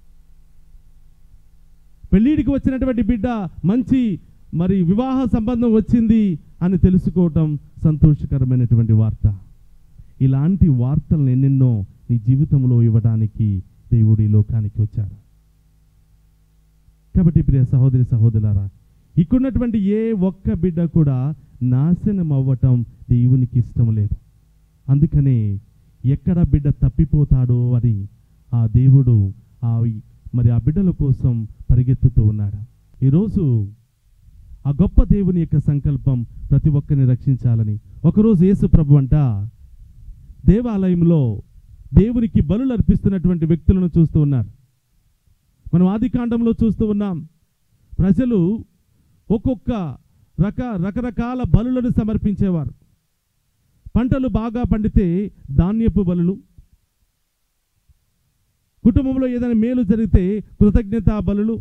పెళ్ళిడికి వచ్చినటువంటి బిడ్డ మంచి వివాహ సంబంధం వచ్చింది అని తెలుసుకోవటం సంతోషకరమైనటువంటి వార్త. ఇలాంటి వార్తలను ఎన్నెన్నో నీ జీవితంలో ఇవ్వడానికి దేవుడు ఈ లోకానికి వచ్చాడు. కాబట్టి ప్రియ సహోదరి సహోదరులారా, ఇక్కడున్నటువంటి ఏ ఒక్క బిడ్డ కూడా నాశనం అవ్వటం దేవునికి ఇష్టం లేదు. అందుకనే ఎక్కడ బిడ్డ తప్పిపోతాడో అని ఆ దేవుడు ఆ బిడ్డల కోసం పరిగెత్తుతూ ఉన్నాడు. ఈరోజు ఆ గొప్ప దేవుని యొక్క సంకల్పం ప్రతి ఒక్కరిని రక్షించాలని. ఒకరోజు యేసు ప్రభు అంట దేవాలయంలో దేవునికి బలులు అర్పిస్తున్నటువంటి వ్యక్తులను చూస్తూ ఉన్నారు. మనం ఆదికాండంలో చూస్తూ ఉన్నాం. ప్రజలు ఒక్కొక్క రకరకాల బలులను సమర్పించేవారు. పంటలు బాగా పండితే ధాన్యపు బలులు, కుటుంబంలో ఏదైనా మేలు జరిగితే కృతజ్ఞతా బలులు,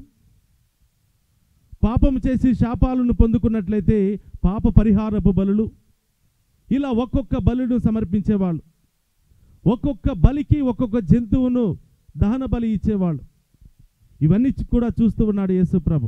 పాపం చేసి శాపాలను పొందుకున్నట్లయితే పాప పరిహారపు బలులు, ఇలా ఒక్కొక్క బలును సమర్పించేవాళ్ళు. ఒక్కొక్క బలికి ఒక్కొక్క జంతువును దహన బలి ఇచ్చేవాళ్ళు. ఇవన్నీ కూడా చూస్తూ ఉన్నాడు యేసు ప్రభు.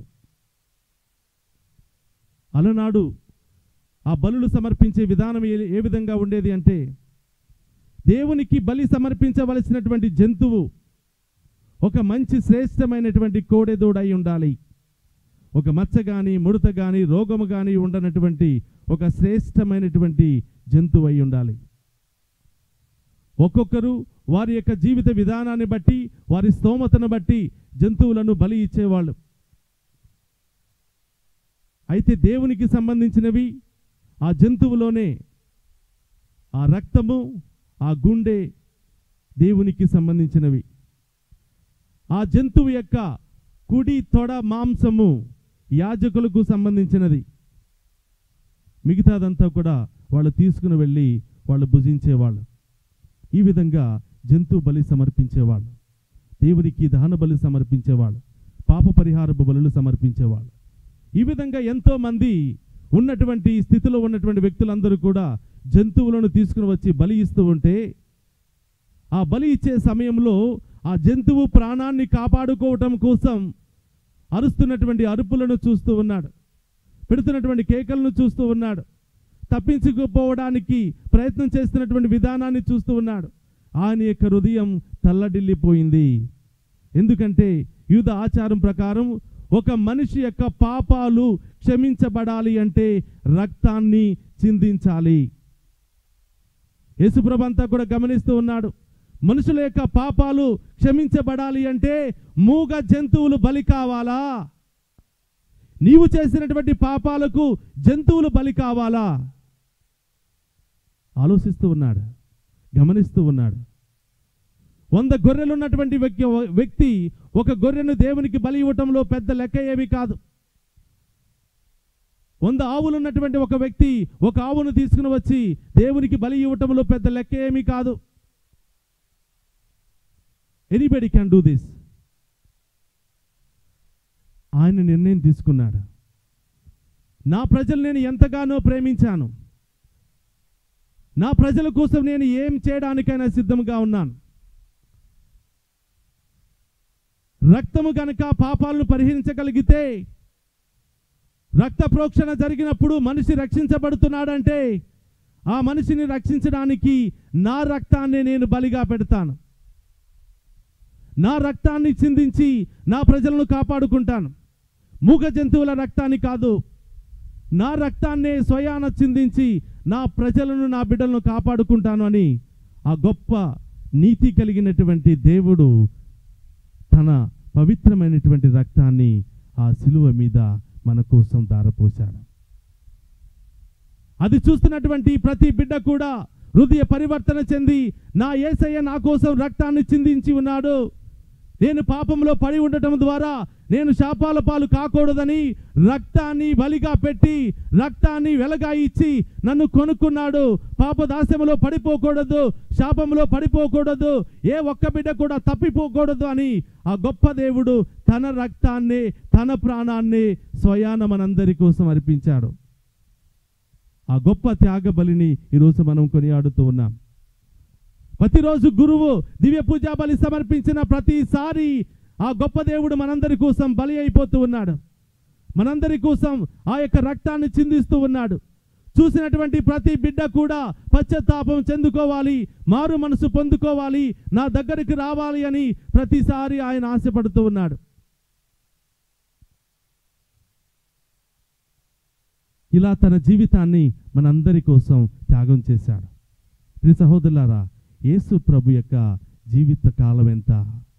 అలనాడు ఆ బలులు సమర్పించే విధానం ఏ విధంగా ఉండేది అంటే, దేవునికి బలి సమర్పించవలసినటువంటి జంతువు ఒక మంచి శ్రేష్టమైనటువంటి కోడెదూడై ఉండాలి. ఒక మచ్చ కానీ, ముడత కానీ, రోగము కానీ ఉండనటువంటి ఒక శ్రేష్టమైనటువంటి జంతువు అయి ఉండాలి. ఒక్కొక్కరు వారి యొక్క జీవిత విధానాన్ని బట్టి, వారి స్తోమతను బట్టి జంతువులను బలి ఇచ్చేవాళ్ళు. అయితే దేవునికి సంబంధించినవి ఆ జంతువులోనే, ఆ రక్తము, ఆ గుండె దేవునికి సంబంధించినవి. ఆ జంతువు యొక్క కుడి తొడ మాంసము యాజకులకు సంబంధించినది. మిగతాదంతా కూడా వాళ్ళు తీసుకుని వెళ్ళి వాళ్ళు భుజించేవాళ్ళు. ఈ విధంగా జంతు బలి సమర్పించేవాళ్ళు, దేవునికి దహన బలి సమర్పించేవాళ్ళు, పాప పరిహారపు బలులు సమర్పించేవాళ్ళు. ఈ విధంగా ఎంతోమంది ఉన్నటువంటి స్థితిలో ఉన్నటువంటి వ్యక్తులందరూ కూడా జంతువులను తీసుకుని వచ్చి బలి ఇస్తూ ఉంటే, ఆ బలి ఇచ్చే సమయంలో ఆ జంతువు ప్రాణాన్ని కాపాడుకోవటం కోసం అరుస్తున్నటువంటి అరుపులను చూస్తూ ఉన్నాడు, పెడుతున్నటువంటి కేకలను చూస్తూ ఉన్నాడు. తప్పించుకుపోవడానికి ప్రయత్నం చేస్తున్నటువంటి విధానాన్ని చూస్తూ ఉన్నాడు. ఆయన యొక్క హృదయం తల్లడిల్లిపోయింది. ఎందుకంటే యూద ఆచారం ప్రకారం ఒక మనిషి యొక్క పాపాలు క్షమించబడాలి అంటే రక్తాన్ని చిందించాలి. యేసుప్రభు అంతా కూడా గమనిస్తూ ఉన్నాడు. మనుషుల యొక్క పాపాలు క్షమించబడాలి అంటే మూగ జంతువులు బలి కావాలా? నీవు చేసినటువంటి పాపాలకు జంతువులు బలి కావాలా? ఆలోచిస్తూ ఉన్నాడు, గమనిస్తూ ఉన్నాడు. 100 గొర్రెలు ఉన్నటువంటి వ్యక్తి ఒక గొర్రెను దేవునికి బలి ఇవ్వటంలో పెద్ద లెక్క ఏమీ కాదు. 100 ఆవులు ఉన్నటువంటి ఒక వ్యక్తి ఒక ఆవును తీసుకుని వచ్చి దేవునికి బలి ఇవ్వటంలో పెద్ద లెక్క ఏమీ కాదు. Anybody can do this. ఆయన నిర్ణయం తీసుకున్నాడు. నా ప్రజలు నేను ఎంతగానో ప్రేమించాను, నా ప్రజల కోసం నేను ఏం చేయడానికైనా సిద్ధంగా ఉన్నాను. రక్తము గనక పాపాలను పరిహరించగలిగితే, రక్త ప్రోక్షణ జరిగినప్పుడు మనిషి రక్షించబడుతున్నాడంటే ఆ మనిషిని రక్షించడానికి నా రక్తాన్ని నేను బలిగా పెడతాను. నా రక్తాన్ని చిందించి నా ప్రజలను కాపాడుకుంటాను. మూగ జంతువుల రక్తాన్ని కాదు, నా రక్తాన్నే స్వయాన చిందించి నా ప్రజలను నా బిడ్డలను కాపాడుకుంటాను అని ఆ గొప్ప నీతి కలిగినటువంటి దేవుడు తన పవిత్రమైనటువంటి రక్తాన్ని ఆ శిలువ మీద మన కోసం ధారపోశాడు. అది చూస్తున్నటువంటి ప్రతి బిడ్డ కూడా హృదయ పరివర్తన చెంది, నా యేసయ్య నా కోసం రక్తాన్ని చిందించి ఉన్నాడు, నేను పాపంలో పడి ఉండటం ద్వారా నేను శాపాల పాలు కాకూడదని రక్తాన్ని బలిగా పెట్టి రక్తాన్ని వెలగా ఇచ్చి నన్ను కొనుక్కున్నాడు. పాపదాస్యములో పడిపోకూడదు, శాపంలో పడిపోకూడదు, ఏ ఒక్క బిడ్డ కూడా తప్పిపోకూడదు అని ఆ గొప్ప దేవుడు తన రక్తాన్ని, తన ప్రాణాన్ని స్వయాన మనందరి కోసం అర్పించాడు. ఆ గొప్ప త్యాగ బలిని ఈరోజు మనం కొనియాడుతూ ఉన్నాం. ప్రతిరోజు గురువు దివ్య పూజా బలి సమర్పించిన ప్రతిసారి ఆ గొప్ప దేవుడు మనందరి కోసం బలి అయిపోతూ ఉన్నాడు. మనందరి కోసం ఆ యొక్క రక్తాన్ని చిందిస్తూ ఉన్నాడు. చూసినటువంటి ప్రతి బిడ్డ కూడా పశ్చాత్తాపం చెందుకోవాలి, మారు మనసు పొందుకోవాలి, నా దగ్గరికి రావాలి అని ప్రతిసారి ఆయన ఆశపడుతూ ఉన్నాడు. ఇలా తన జీవితాన్ని మనందరి కోసం త్యాగం చేశాడు. ప్రియ సహోదరులారా, యేసు ప్రభు యొక్క జీవిత కాలం ఎంత?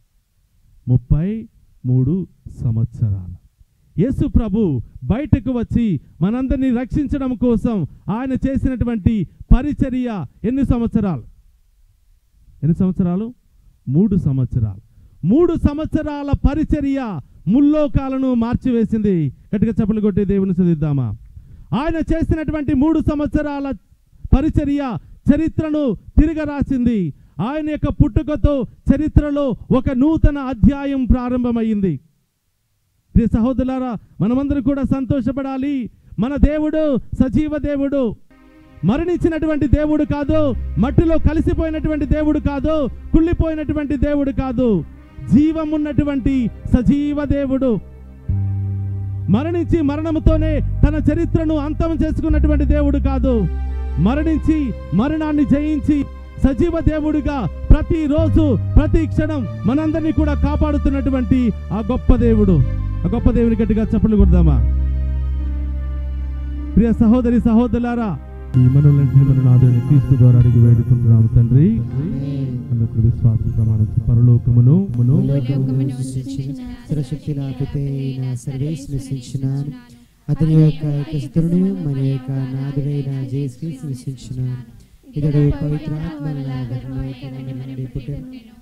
33 సంవత్సరాలు. యేసు ప్రభు బయటకు వచ్చి మనందరినీ రక్షించడం కోసం ఆయన చేసినటువంటి పరిచర్య ఎన్ని సంవత్సరాలు? 3 సంవత్సరాలు. 3 సంవత్సరాల పరిచర్య ముల్లోకాలను మార్చివేసింది. గట్టిగా చప్పట్లు కొట్టి దేవుని స్తుతిద్దామా? ఆయన చేసినటువంటి 3 సంవత్సరాల పరిచర్య చరిత్రను తిరగరాసింది. ఆయన యొక్క పుట్టుకతో చరిత్రలో ఒక నూతన అధ్యాయం ప్రారంభమైంది. ప్రియ సహోదరులారా, మనమందరం కూడా సంతోషపడాలి. మన దేవుడు సజీవ దేవుడు, మరణించినటువంటి దేవుడు కాదు, మట్టిలో కలిసిపోయినటువంటి దేవుడు కాదు, కుళ్ళిపోయినటువంటి దేవుడు కాదు, జీవమున్నటువంటి సజీవ దేవుడు. మరణించి మరణముతోనే తన చరిత్రను అంతం చేసుకున్నటువంటి దేవుడు కాదు, మరణించి మరణాన్ని జయించి సజీవ దేవుడిగా ప్రతిరోజు ప్రతి క్షణం మనందరినీ కూడా కాపాడుతున్నటువంటి ఆ గొప్ప దేవుడు. ఆ గొప్ప దేవుని గట్టిగా చప్పట్లు కొడదామా? ప్రియ సహోదరి సహోదరులారా, ఈ మనోలంటిని మన నాథుని క్రీస్తు ద్వారా అడిగి వేడుకుంటున్నాము తండ్రి. అందుకు విశ్వాస ప్రమాణం పరలోకమును అతని యొక్క క్రీస్తును మన యొక్క నాథుడైన యేసుక్రీస్తు విశ్వసించున్నాను. ఇతడు పవిత్రాత్మని పుట్టిన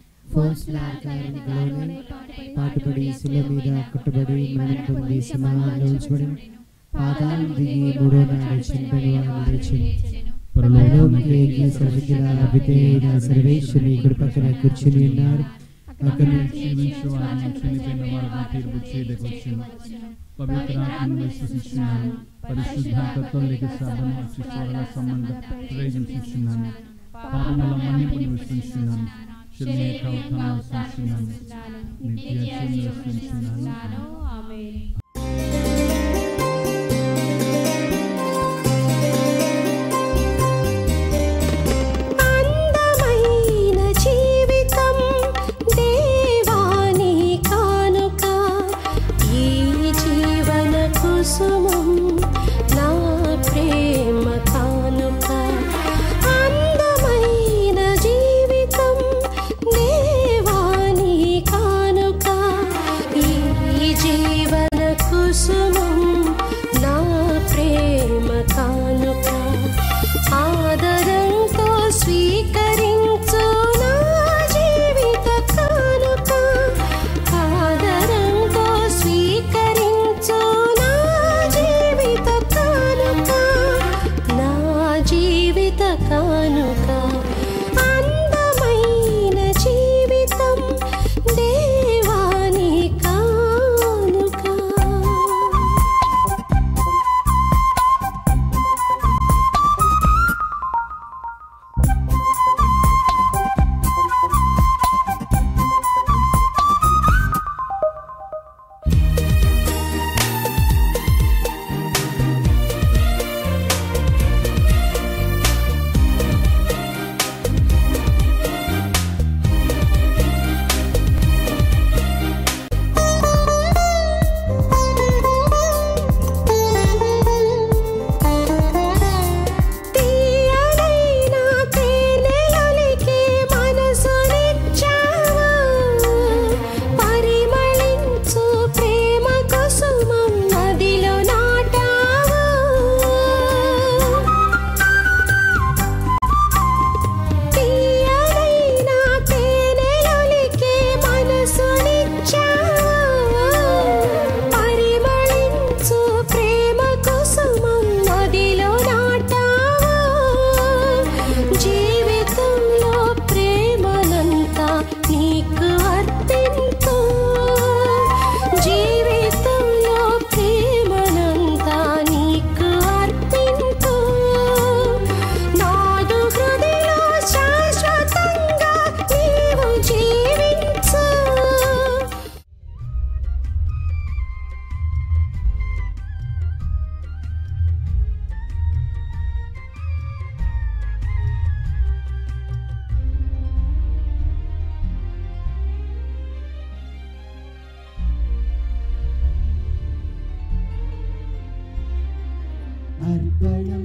పాటుపడి శిల మీద కొట్టబడి మరణం పొంది సమాధిలో ఉంచబడి పాతాళం దిగి 3వ నాడు చనిపోయిన వారిని లేచెను. పరలోకములోకి సర్వశక్తుల అధిపతియైన సర్వేశ్వరుని కుడి పక్కన కూర్చుని ఉన్నారు. అక్కడ పవిత్రాత్మను విశ్వసిస్తున్నాను. పరిశుద్ధ కథోలిక సభను శిష్యుల సంబంధం ప్రయోగించున్నాను. పాపముల మన్నిపుని విశ్వసిస్తున్నాను. శరీర ఉత్థానం విశ్వసిస్తున్నాను. నిత్య జీవం విశ్వసిస్తున్నాను. ఆమేన్.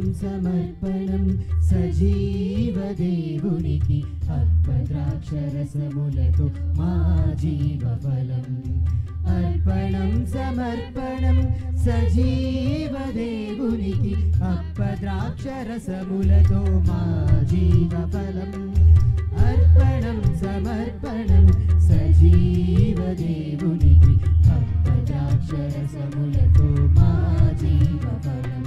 సమర్పణం సజీవ దేవునికి అర్పద్రాక్షరసములతో మా జీవఫలం అర్పణం సమర్పణం సజీవ దేవునికి అర్పద్రాక్షరసములతో మా జీవఫలం అర్పణం సమర్పణం సజీవ దేవునికి అర్పద్రాక్షరసములతో మా జీవఫలం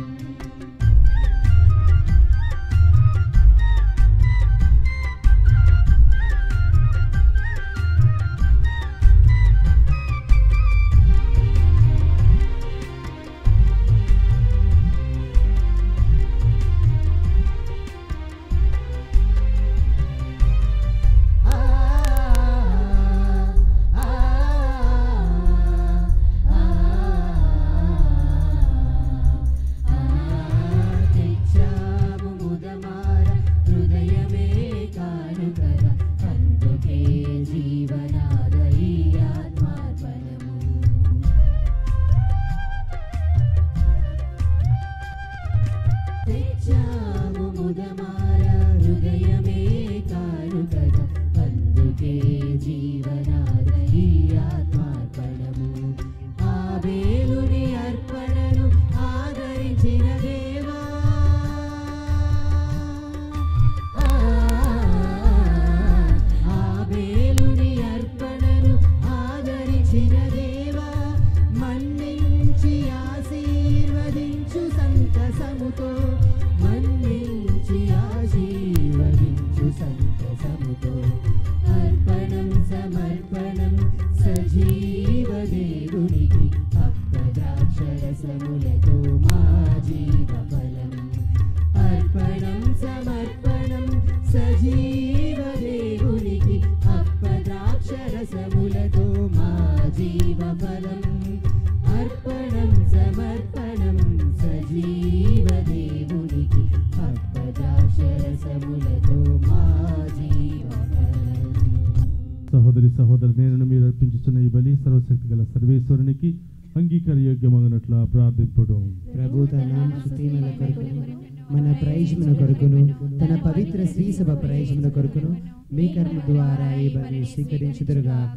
నేను మీరు అర్పించుచున్న ఈ బలి సర్వశక్తి గల సర్వేశ్వరునికి అంగీకారయోగ్యమగినట్ల ప్రార్థింపుడు. ప్రభు తన స్తుతిమల కొరకును మన ప్రయోజన కొరకును తన పవిత్ర శ్రీ సభ ప్రయోజన కొరకును మీ కర్మ ద్వారా ఈ బలి స్వీకరించుదురుగాక.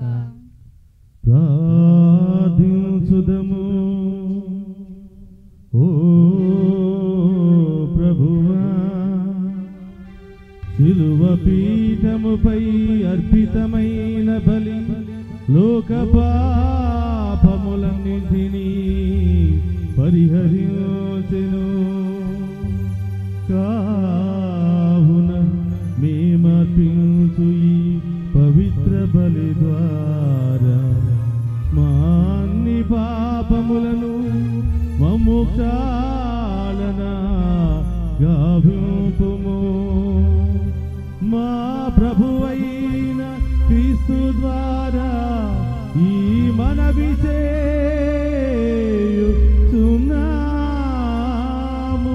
ప్రార్థించుదము. ఓ ప్రభువా, శిలువ పీఠముపై అర్పితమైన బలి లోక పాపములన్నింటినీ పరిహరించెను. కావున మేమర్పించు ఈ పవిత్ర బలి ద్వారా మా అన్ని పాపములను మోక్షాలన గావింపుము. మా ప్రభువైన క్రీస్తు ద్వారా ఈ మనవి చేయుచున్నాము.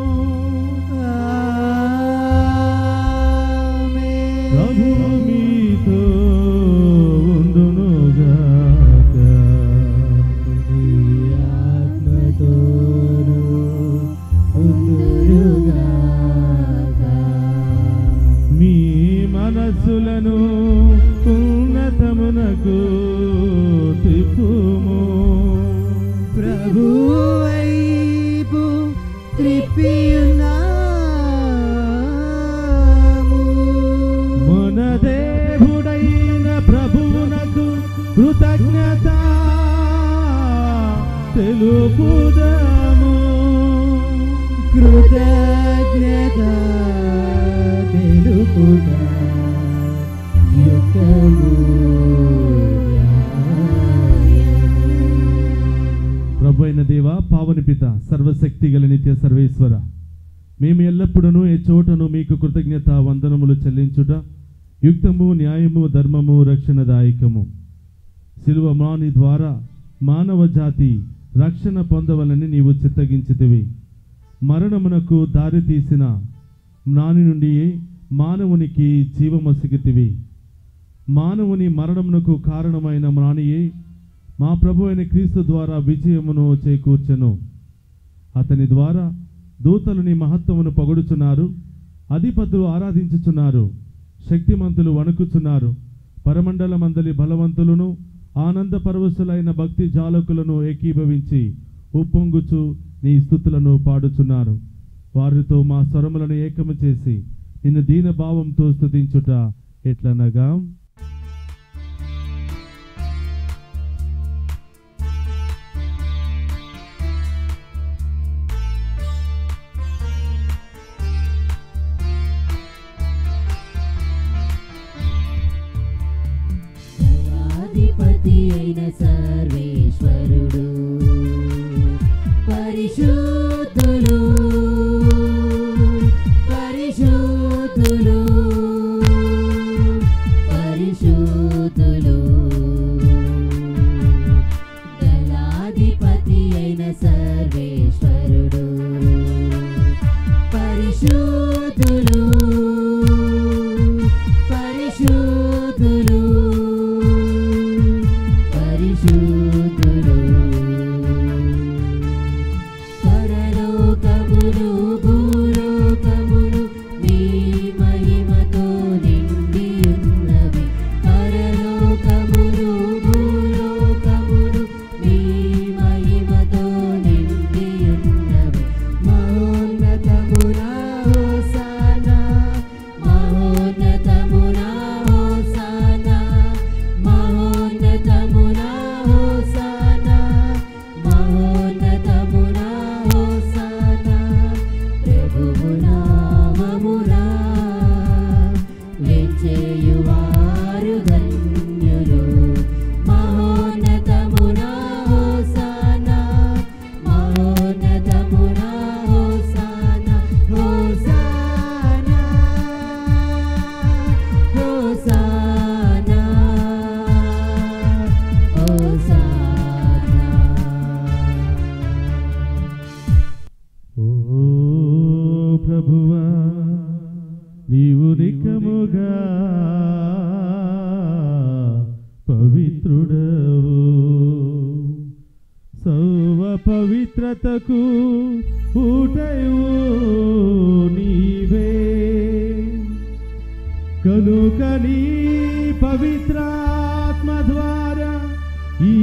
ప్రభువు మీతో ఉండునుగాక. మీ ఆత్మతోను ఉండునుగాక. మీ మనస్సులను ఉన్నతమునకు తిప్పుము. ప్రభువైపు త్రిప్పియున్నాము. మన దేవుడైన ప్రభువునకు కృతజ్ఞత తెలుపుదాము. కృతజ్ఞత తెలుపుట యుక్తము. ప్రభు అయిన దేవ, పావని పిత, సర్వశక్తి గల నిత్య సర్వేశ్వర, మేము ఎల్లప్పుడూ ఏ చోటను మీకు కృతజ్ఞత వందనములు చెల్లించుట యుక్తము, న్యాయము, ధర్మము, రక్షణదాయకము. శిలువ మాని ద్వారా మానవ జాతి రక్షణ పొందవలని నీవు చిత్తగించితివి. మరణమునకు దారి తీసిన నాని నుండి మానవునికి జీవమొసగితివి. మానవుని మరణమునకు కారణమైన నానియే మా ప్రభు అయిన క్రీస్తు ద్వారా విజయమును చేకూర్చెను. అతని ద్వారా దూతలు నీ మహత్వమును పొగడుచున్నారు. అధిపతులు ఆరాధించుచున్నారు. శక్తిమంతులు వణుకుచున్నారు. పరమండలమందలి బలవంతులను ఆనంద పరవశులైన భక్తి జాలకులను ఏకీభవించి ఉప్పొంగుచు నీ స్తుతులను పాడుచున్నారు. వారితో మా స్వరములను ఏకము చేసి నిన్ను దీనభావంతో స్తుతించుట ఎట్లనగా, అధిపతి అయిన సర్వేశ్వరుడు పరిశుద్ధులు పరిశుద్ధులు పరిశుద్ధులు దళాధిపతి అయిన సర్వేశ్వరుడు పరిశుద్ధులు పరిశుద్ధులు పరిశుద్ధులు పరలోకములు భూలోకములు నీ మహిమతో నిండి ఉన్నవి. పరలోకములు భూలోకములు నీ మహిమతో నిండి ఉన్నవి. మహోన్నతమునా హోసానా మహోన్నతమునా హోసానా మహోన్నతమునా హోసానా మహోన్నతమునా హోసానా ప్రభువు నామమునా వేంచేయువారు ధన్యులు. మహోన్నతమునా హోసానా మహోన్నతమునా హోసానా హోసానా హోసానా హోసానా. ఓ ప్రభువా, నీవు నికముగా పవిత్రుడవు. సర్వ పవిత్రతకు ఊటయు నీవే. కనుక నీ పవిత్రాత్మ ద్వారా ఈ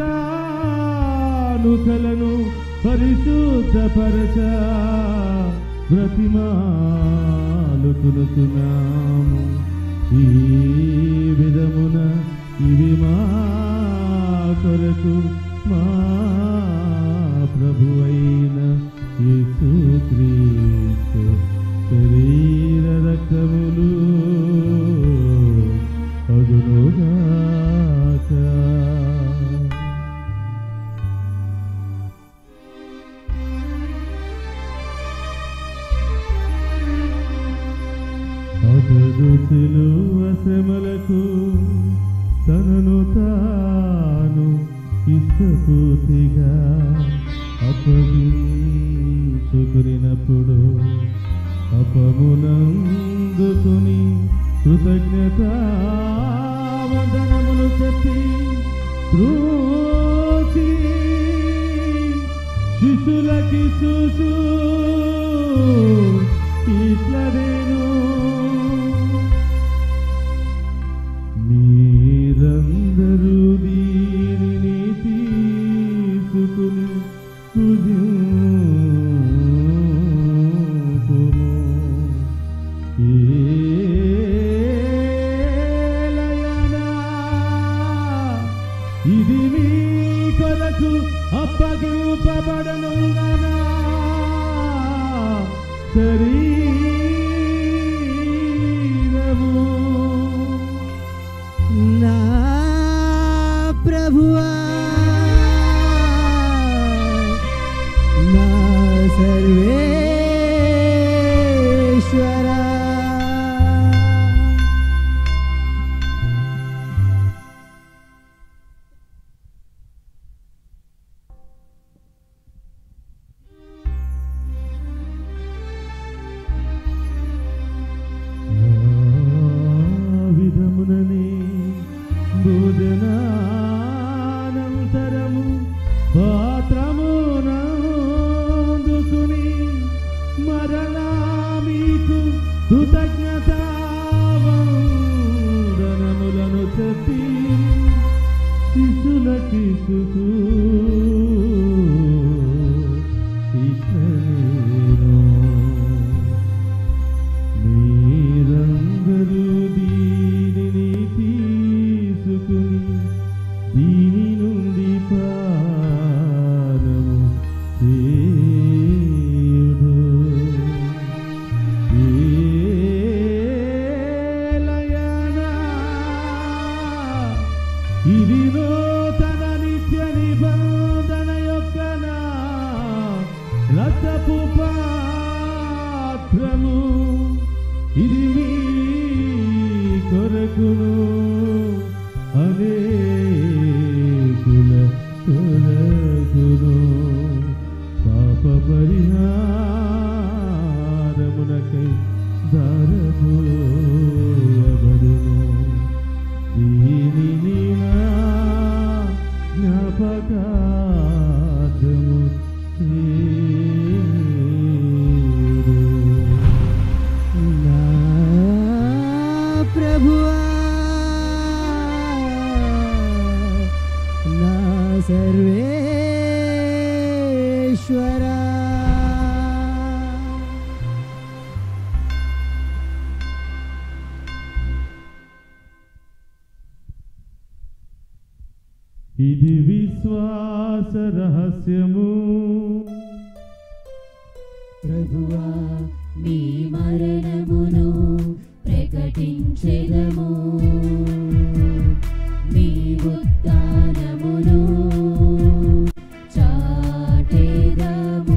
కానుకలను పరిశుద్ధపరచ బ్రతిమాలుకునుచున్నాము. ఈ విధమున ఇవి మా కొరకు మా ప్రభువైన యేసుక్రీస్తు శరీర రక్తములు అగునుగాక. అతడు సిలువ శ్రమలకు తనను తాను ఇష్టపూర్తిగా అప్పగించుకున్నప్పుడు అపమునందుకుని కృతజ్ఞతావందనములు చెప్పి త్రోసి శిశులకి చూచు ఇట్లనేను, మీరందరూ దీనిని తీసుకుని భుజింపుము. ఏలయనా ఇది మీ కొరకు అప్పగింపబడనుందనా శరీరము. నా ప్రభువా, నా సర్వేశ్వరా, విధముననే భోజనానంతరము పాత్రమునందుకుని తీసుకు ఇట్లనేను మీరందరూ దీనిని తీసుకుని దీని నుండి పానము చేయుడు ఏలయనా ఇది నూతన నిత్య నిబంధన యొక్క నా రక్తపు పాత్రము ఇది మీ కొరకును అనేకుల కొరకును పాప పరిహారమునకై దారబోయబడును దీనిని నా జ్ఞాపకార్థము చేయుడు. నా ప్రభువా నా సర్వేశ్వరా ఇది విశ్వాస రహస్యము ప్రభువా నీ మరణమును ప్రకటించెదము నీ ఉత్థానమును చాటెదము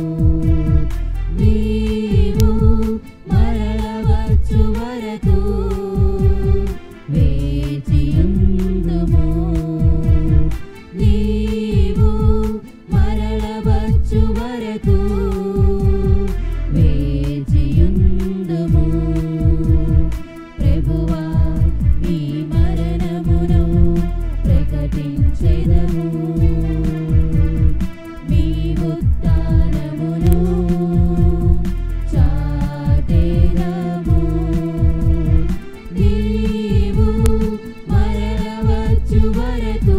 నీవు మరలవచ్చు వరకు వేచియుందుము నీవు మరలవచ్చు వరకు వేచియుందుము ప్రభువా నీ మరణమును ప్రకటించెదము నీ ఉత్థానమును చాటెదము నీవు మరలవచ్చు వరకు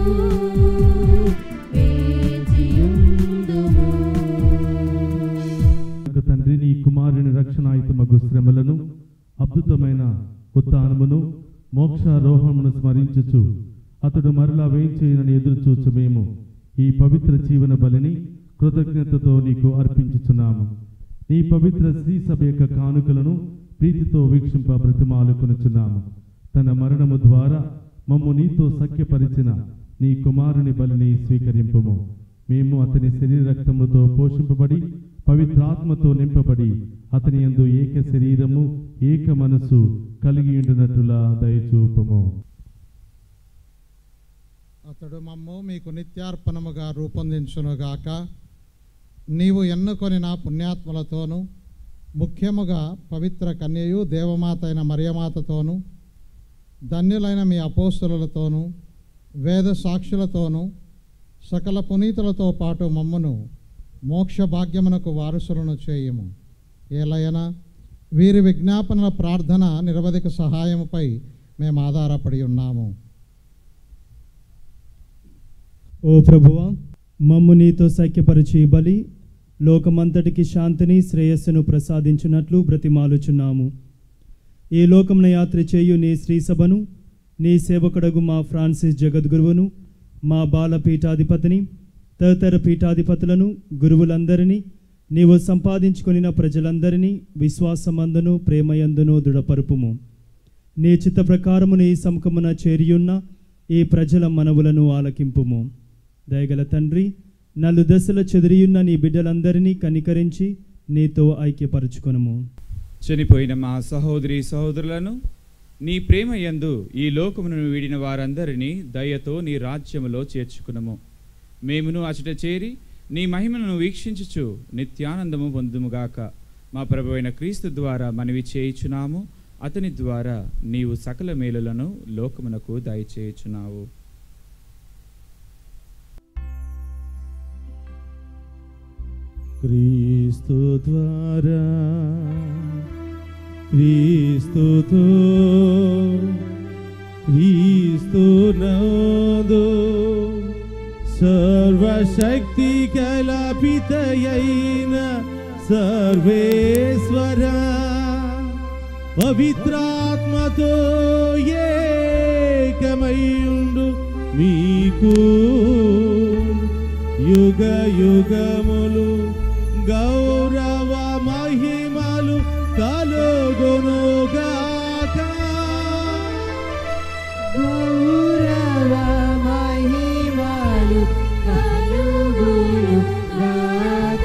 వేచియుందుము తండ్రి నీ కుమారుని రక్షణాయుతమగు శ్రమలను అద్భుతమైన ఉత్థానమును మోక్షారోహమును స్మరించుచు అతడు మరలా వేయించేయనని ఎదురుచూచు మేము ఈ పవిత్ర జీవన బలిని కృతజ్ఞతతో నీకు అర్పించుచున్నాము. నీ పవిత్ర శ్రీ సభ యొక్క కానుకలను ప్రీతితో వీక్షింప బ్రతిమాలుకొనుచున్నాము. తన మరణము ద్వారా మమ్ము నీతో సఖ్యపరిచిన నీ కుమారుని బలిని స్వీకరింపుము. మేము అతని శరీర రక్తములతో పోషింపబడి పవిత్రాత్మతో నింపబడి అతని యందు ఏక శరీరము ఏక మనసు కలిగి ఉండినట్లుగా దయచూపము. అతడు మమ్ము మీకు నిత్యార్పణముగా రూపొందించునుగాక. నీవు ఎన్నుకొని నా పుణ్యాత్మలతోనూ ముఖ్యముగా పవిత్ర కన్యయు దేవమాత అయిన మరియమాతతోనూ ధన్యులైన మీ అపోస్తులతోనూ వేద సాక్షులతోనూ సకల పునీతులతో పాటు మమ్మును మోక్ష భాగ్యమునకు వారసులను చేయుము. ఏలయనా వీరి విజ్ఞాపనల ప్రార్థన నిరవధిక సహాయముపై మేము ఆధారపడి ఉన్నాము. ఓ ప్రభువా, మమ్ము నీతో సఖ్యపరిచి బలి లోకమంతటికి శాంతిని శ్రేయస్సును ప్రసాదించినట్లు బ్రతిమాలుచున్నాము. ఈ లోకమున యాత్ర చేయు నీ శ్రీసభను, నీ సేవకుడగు మా ఫ్రాన్సిస్ జగద్గురువును, మా బాల పీఠాధిపతిని, తదితర పీఠాధిపతులను, గురువులందరినీ, నీవు సంపాదించుకొనిన ప్రజలందరినీ విశ్వాసమందును ప్రేమయందును దృఢపరుపుము. నీ చిత్త ప్రకారమును ఈ సముఖమున చేరియున్న ఈ ప్రజల మనవులను ఆలకింపుము. దయగల తండ్రి, నలు దశల చెదిరియున్న నీ బిడ్డలందరినీ కనికరించి నీతో ఐక్యపరచుకొనుము. చనిపోయిన మా సహోదరి సహోదరులను నీ ప్రేమ యందు ఈ లోకమును వీడిన వారందరినీ దయతో నీ రాజ్యములో చేర్చుకునము. మేమును అచట చేరి నీ మహిమను వీక్షించుచు నిత్యానందము పొందుముగాక. మా ప్రభువైన క్రీస్తు ద్వారా మనవి చేయుచున్నాము. అతని ద్వారా నీవు సకల మేలులను లోకమునకు దయచేయుచున్నావు. క్రీస్తు ద్వారా క్రీస్తుతో క్రీస్తునందు సర్వశక్తి గల పితయైన సర్వేశ్వర పవిత్రాత్మతో ఏకమైయుండు మీకు యుగ యుగములు గౌరవ మహిమలు కలుగునుగాక. గౌరవ మహిమలు కలుగునుగాక.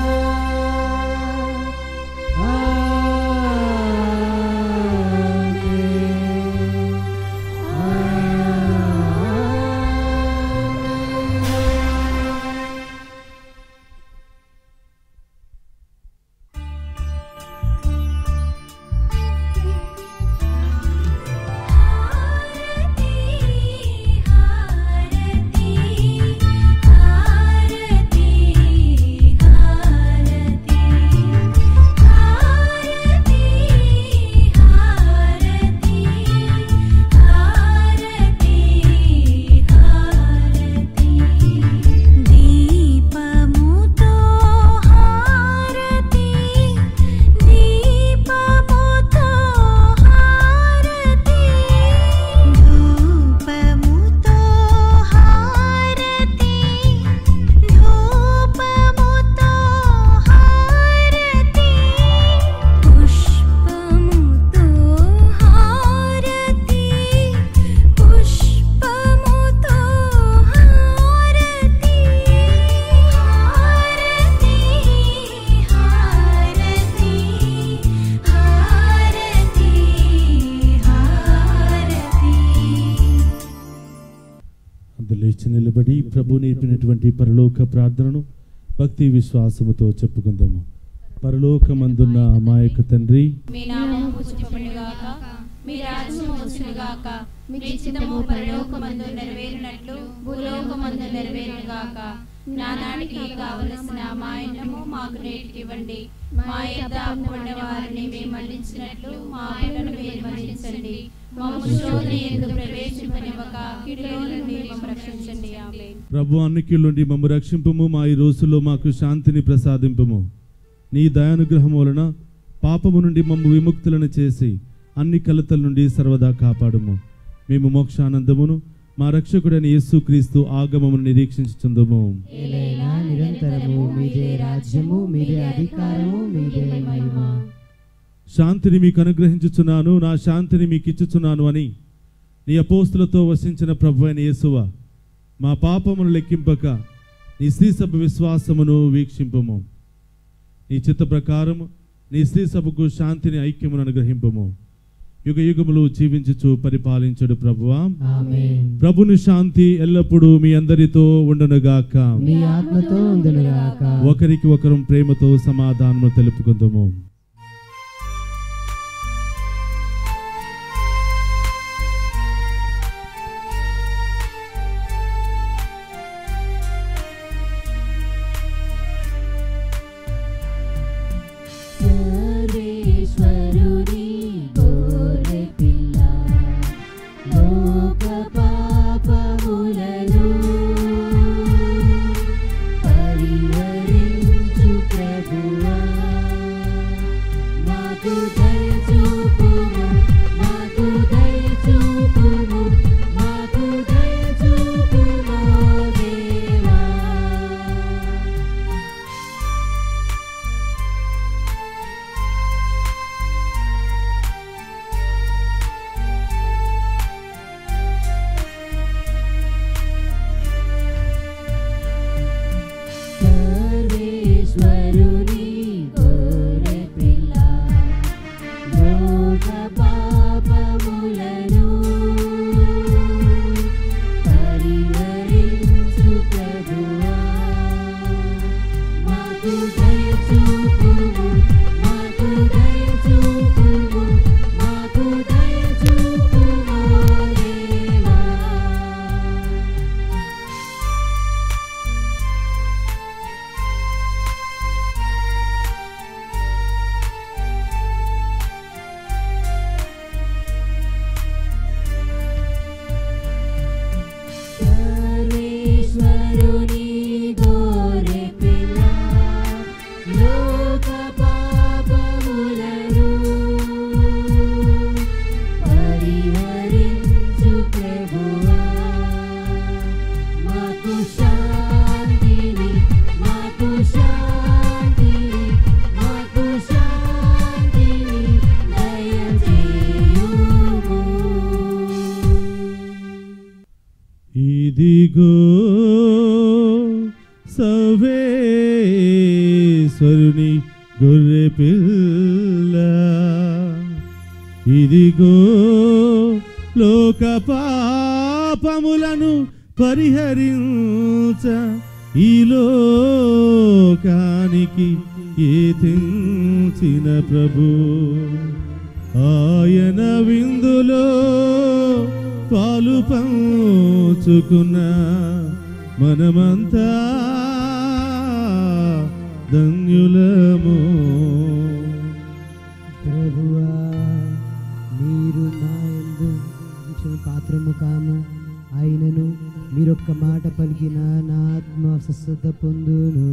నిలబడి ప్రభు నేర్పినటువంటి పరలోక ప్రార్థనను భక్తి విశ్వాసముతో చెప్పుకుందాము. పరలోకమందున్న మా యొక్క తండ్రి, మీ నామము పూజింపబడుగాక, మీ రాజ్యము వచ్చునుగాక, మీ చిత్తము పరలోకమందు నెరవేరునట్లు భూలోకమందు నెరవేరునుగాక. నానాటికి కావలసిన మా అన్నము మాకు నేటికి ఇవ్వండి. మా యొద్ద అప్పుబడిన వారిని మేము మన్నించినట్లు మా అప్పులను మీరు మన్నించండి. మమ్ము శోధన యందు ప్రవేశింపనివ్వక కీడులో నుండి మమ్ము రక్షించండి. ఆమేన్. ప్రభు అన్ని కీడుల నుండి మమ్ము రక్షింపుము. మా ఈ రోజుల్లో మాకు శాంతిని ప్రసాదింపుము. నీ దయానుగ్రహం వలన పాపము నుండి మమ్ము విముక్తులను చేసి అన్ని కలతల నుండి సర్వదా కాపాడుము. మేము మోక్షానందమును మా రక్షకుడైన యేసుక్రీస్తు ఆగమమును నిరీక్షించుచుందుము. ఏలైనా నిరంతరము మీదే రాజ్యము, మీదే అధికారము, మీదే మహిమ. శాంతిని మీకు అనుగ్రహించుచున్నాను, నా శాంతిని మీకు ఇచ్చుచున్నాను అని నీ అపోస్తులతో వసించిన ప్రభువైన యేసువా, మా పాపమును లెక్కింపక నీ స్త్రీ సభ విశ్వాసమును వీక్షింపము. నీ చిత్త ప్రకారము నీ స్త్రీ సభకు శాంతిని ఐక్యమును అనుగ్రహింపము. యుగ యుగములు జీవించుచు పరిపాలించడు ప్రభువా. ఆమేన్. ప్రభుని శాంతి ఎల్లప్పుడూ మీ అందరితో ఉండునుగాక. మీ ఆత్మతో ఉండునుగాక. ఒకరికి ఒకరం ప్రేమతో సమాధానము తెలుపుకుందాము. సర్వేశ్వరుని గోరె పిల్ల, లోక పాపములను పరిహరించు ప్రభువా, కరుణి గోరె పిల్ల లోక పాపములను పరిహరించు ప్రభువా మాకు శాంతిని మాకు శాంతిని మాకు శాంతిని దయచేయుము. ఇదిగో సర్వేశ్వరుని గొర్రె పిల్ల ఇదిగో లోక పాపములను పరిహరించ ఈ లోకానికి తెంచిన ప్రభు ఆయన విందులో పాలు పంచుకున్న మనమంతా ధన్యులము. ప్రభువా మీరు నా యందు ఉంచిన పాత్రము కాము, అయినను మీరొక్క మాట పలికిన నా ఆత్మ స్వస్థత పొందును.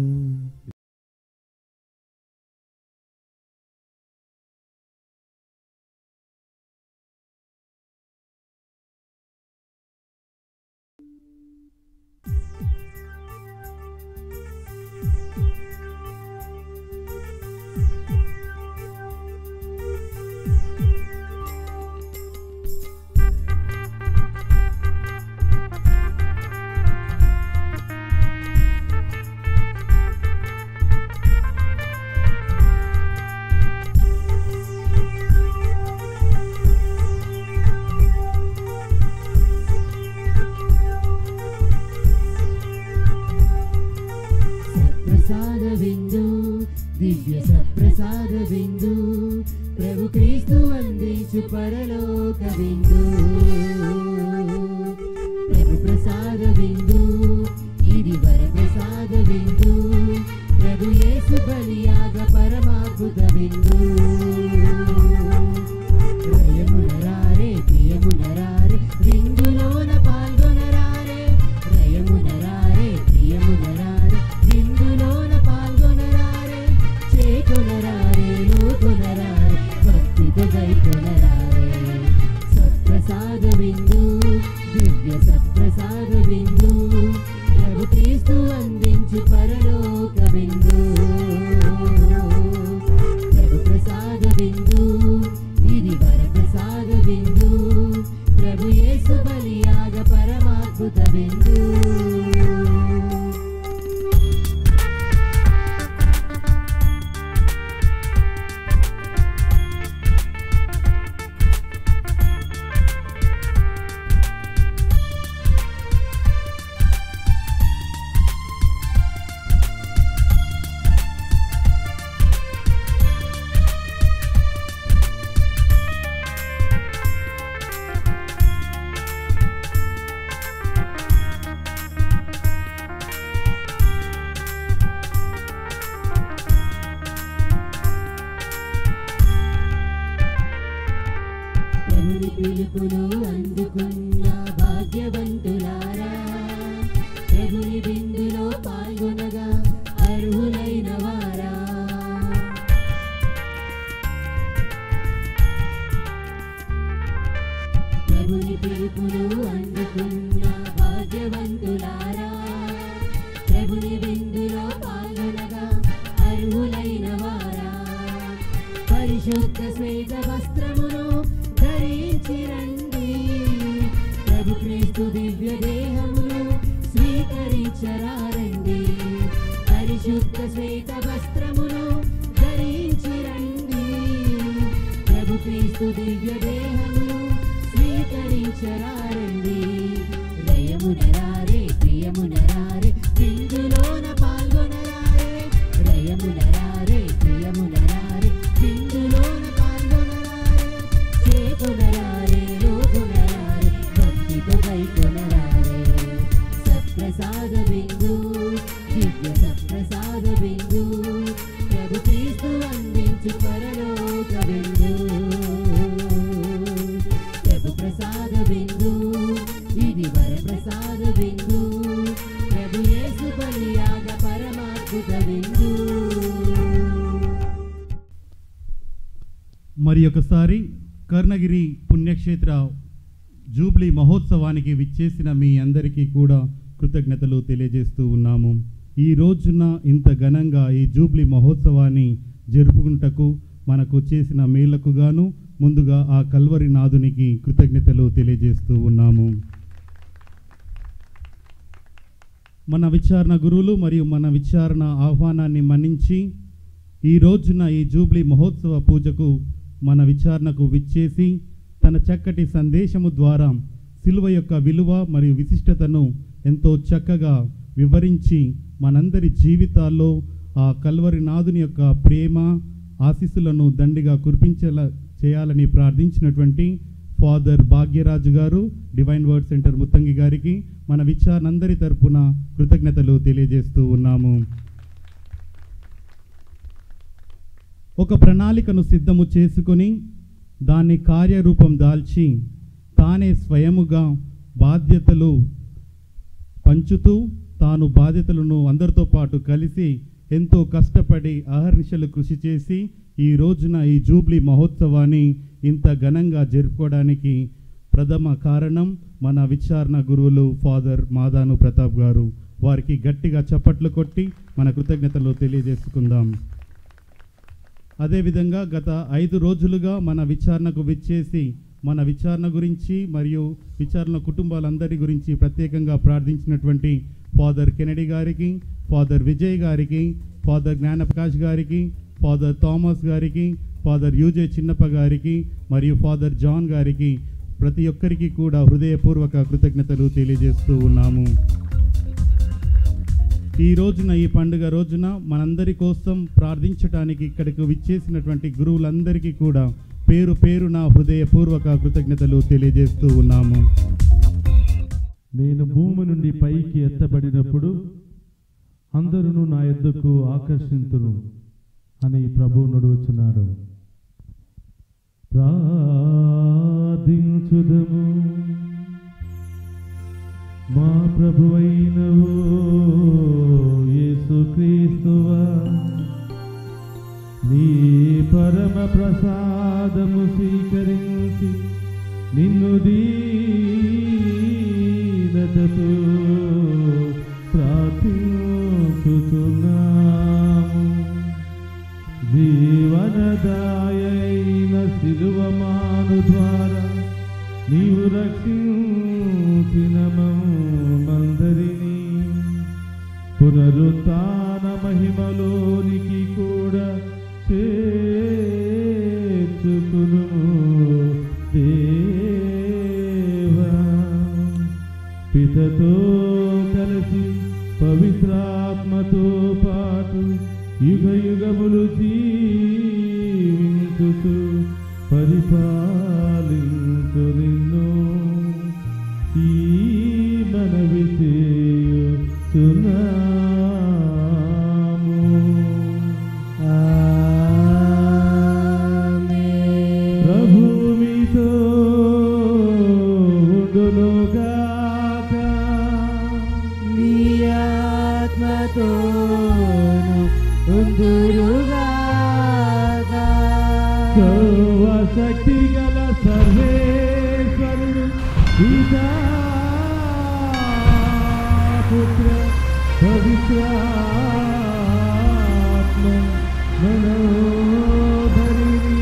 సత్ప్రసాద బిందు దివ్య సత్ప్రసాద బిందు ప్రభు క్రీస్తు అందించు పరలోక బిందు ప్రభు ప్రసాద బిందు ఇది వర ప్రసాద బిందు ప్రభు యేసు బలియాగ పరమాద్భుత బిందు రయమునరారే ప్రియమునరారే బిందులోన పాల్గొనరారే రయమునరారే ప్రియమునరారే బిందులోన పాల్గొనరారే చేకొనరారే లోకొనరారే భక్తితో గైకొనరారే సత్ప్రసాద బిందు దివ్య సత్ప్రసాద బిందు ప్రభు క్రీస్తు అందించు పరలోక బిందు ప్రభు ప్రసాద బిందు ఇది వర ప్రసాద బిందు ప్రభు యేసు బలియాగ పరమాద్భుత బిందు ప్రభుని పిలుపును అందుకున్న భాగ్యవంతులారా ప్రభుని బిందులో పాల్గొనగా అర్హులైన వారా ప్రభుని పిలుపును అందుకున్న భాగ్యవంతులారా ప్రభుని బిందులో పాల్గొనగా అర్హులైన వారా పరిశుద్ధ శ్వేత వస్త్రమును ధరించి రండి ప్రభు క్రీస్తు దివ్య దేహమును స్వీకరించరారండి పరిశుద్ధ శ్వేత వస్త్రమును ధరించి రండి ప్రభు క్రీస్తు దివ్య దేహమును స్వీకరించరారండి రయమునరారే ప్రియమునరారే బిందులోన పాల్గొనరారే రయమునరారే ప్రియమునరారే బిందులోన పాల్గొనరారే చేకొనరారే లోకొనరారే భక్తితో గైకొనరారే సత్ప్రసాద బిందు దివ్య సత్ప్రసాద బిందు ప్రభు క్రీస్తు అందించు పరలోక బిందు ప్రభు ప్రసాద బిందు ఇది వర ప్రసాద బిందు ఒకసారి కరుణగిరి పుణ్యక్షేత్ర జూబ్లీ మహోత్సవానికి విచ్చేసిన మీ అందరికీ కూడా కృతజ్ఞతలు తెలియజేస్తూ ఉన్నాము. ఈ రోజున ఇంత ఘనంగా ఈ జూబ్లీ మహోత్సవాన్ని జరుపుకుంటకు మనకు చేసిన మేలకు గాను ముందుగా ఆ కల్వరి నాథునికి కృతజ్ఞతలు తెలియజేస్తూ ఉన్నాము. మన విచారణ గురువులు మరియు మన విచారణ ఆహ్వానాన్ని మన్నించి ఈ రోజున ఈ జూబ్లీ మహోత్సవ పూజకు మన విచారణకు విచ్చేసి తన చక్కటి సందేశము ద్వారా సిలువ యొక్క విలువ మరియు విశిష్టతను ఎంతో చక్కగా వివరించి మనందరి జీవితాల్లో ఆ కల్వరి నాథుని యొక్క ప్రేమ ఆశీస్సులను దండిగా కురిపించేలా చేయాలని ప్రార్థించినటువంటి ఫాదర్ భాగ్యరాజు గారు, డివైన్ వర్డ్ సెంటర్ ముత్తంగి గారికి మన విచారణ అందరి తరపున కృతజ్ఞతలు తెలియజేస్తూ ఉన్నాము. ఒక ప్రణాళికను సిద్ధము చేసుకొని దాన్ని కార్యరూపం దాల్చి తానే స్వయముగా బాధ్యతలు పంచుతూ తాను బాధ్యతలను అందరితో పాటు కలిసి ఎంతో కష్టపడి అహర్నిశలు కృషి చేసి ఈ రోజున ఈ జూబ్లీ మహోత్సవాన్ని ఇంత ఘనంగా జరుపుకోవడానికి ప్రథమ కారణం మన విచారణ గురువులు ఫాదర్ మాదాను ప్రతాప్ గారు. వారికి గట్టిగా చప్పట్లు కొట్టి మన కృతజ్ఞతలు తెలియజేసుకుందాం. అదేవిధంగా గత 5 రోజులుగా మన విచారణకు విచ్చేసి మన విచారణ గురించి మరియు విచారణ కుటుంబాలందరి గురించి ప్రత్యేకంగా ప్రార్థించినటువంటి ఫాదర్ కెనడీ గారికి, ఫాదర్ విజయ్ గారికి, ఫాదర్ జ్ఞానప్రకాష్ గారికి, ఫాదర్ థామస్ గారికి, ఫాదర్ యూజే చిన్నప్ప గారికి మరియు ఫాదర్ జాన్ గారికి ప్రతి ఒక్కరికి కూడా హృదయపూర్వక కృతజ్ఞతలు తెలియజేస్తూ ఉన్నాము. ఈ రోజున ఈ పండుగ రోజున మనందరి కోసం ప్రార్థించడానికి ఇక్కడికి విచ్చేసినటువంటి గురువులందరికీ కూడా పేరు పేరున హృదయపూర్వక కృతజ్ఞతలు తెలియజేస్తూ ఉన్నాము. నేను భూమి నుండి పైకి ఎత్తబడినప్పుడు అందరూ నా యొద్దకు ఆకర్షింతును అని ప్రభువు నడుచున్నాడు. ప్రార్థించుదము. మా ప్రభువైనవో యేసుక్రీస్తువా, నీ పరమ ప్రసాదము స్వీకరించి నిన్ను దీనతతో ప్రార్థించుచున్నాము. జీవనదాయైన సిలువమాను ద్వారా నీవు రక్షించిన మమ్మందరినీ పునరుత్థాన మహిమలోనికి కూడా చేర్చుకును దేవా. పితతో కలిసి పవిత్రాత్మతో పాటు యుగ యుగములు జీవించుతూ పరిపాలించు నిన్ను ఈ మనవి చేయుచున్నాము. ప్రభు మీతో ఉండునుగాక. మీ ఆత్మతోను ఉండునుగాక. సర్వశక్తి గల సర్వేశ్వరుడు పితా పుత్ర పవిత్రాత్మ మనోధరిణి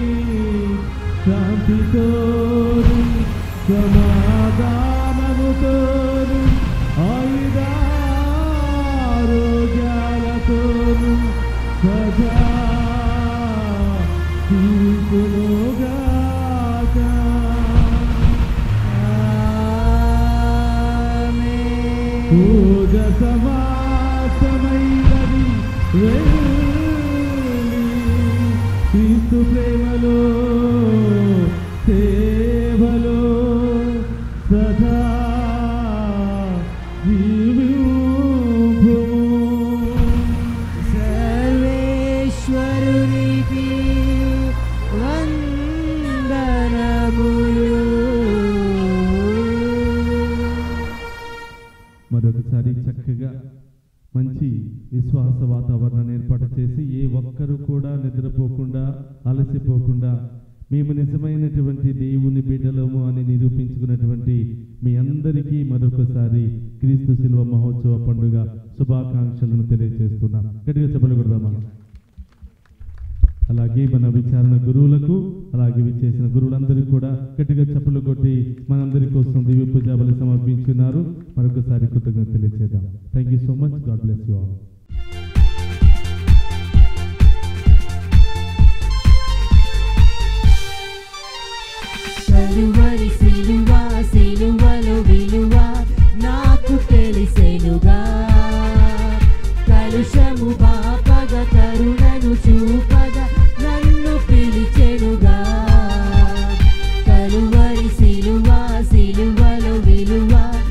శాంతితోను సమాధానముతోను ఆయుధారోగ్యాలతోను సదా జీవించునుగాక. పూజ సమాప్తమైనది వెళ్ళి క్రీస్తు ప్రేమలో సేవలో సదా జీవించుము. సర్వేశ్వరునికి వందనములు. మరొకసారి చక్కగా మంచి విశ్వాస వాతావరణాన్ని ఏర్పాటు చేసి ఏ ఒక్కరు కూడా నిద్రపోకుండా అలసిపోకుండా మేము నిజమైనటువంటి దేవుని బిడ్డలము అని నిరూపించుకున్నటువంటి మీ అందరికీ మరొకసారి క్రీస్తు శిలువ మహోత్సవ పండుగ శుభాకాంక్షలను తెలియజేస్తున్నాం. గట్టిగా చెప్పలు కొడదామా. అలాగే మన విచారణ గురువులకు, అలాగే విచ్చేసిన గురువులందరికీ కూడా గట్టిగా చప్పలు కొట్టి మనందరి కోసం దివ్య పూజా బలి సమర్పించున్నారు. మరొకసారి కృతజ్ఞత తెలియజేద్దాం. Thank you so much. God bless you all. కలువరి సిలువ, సిలువలో విలువ నాకు తెలిసెనుగా, కలుషము బాపగ కరుణను చూపగ నన్ను పిలిచెనుగా. కలువరి సిలువ, సిలువలో విలువ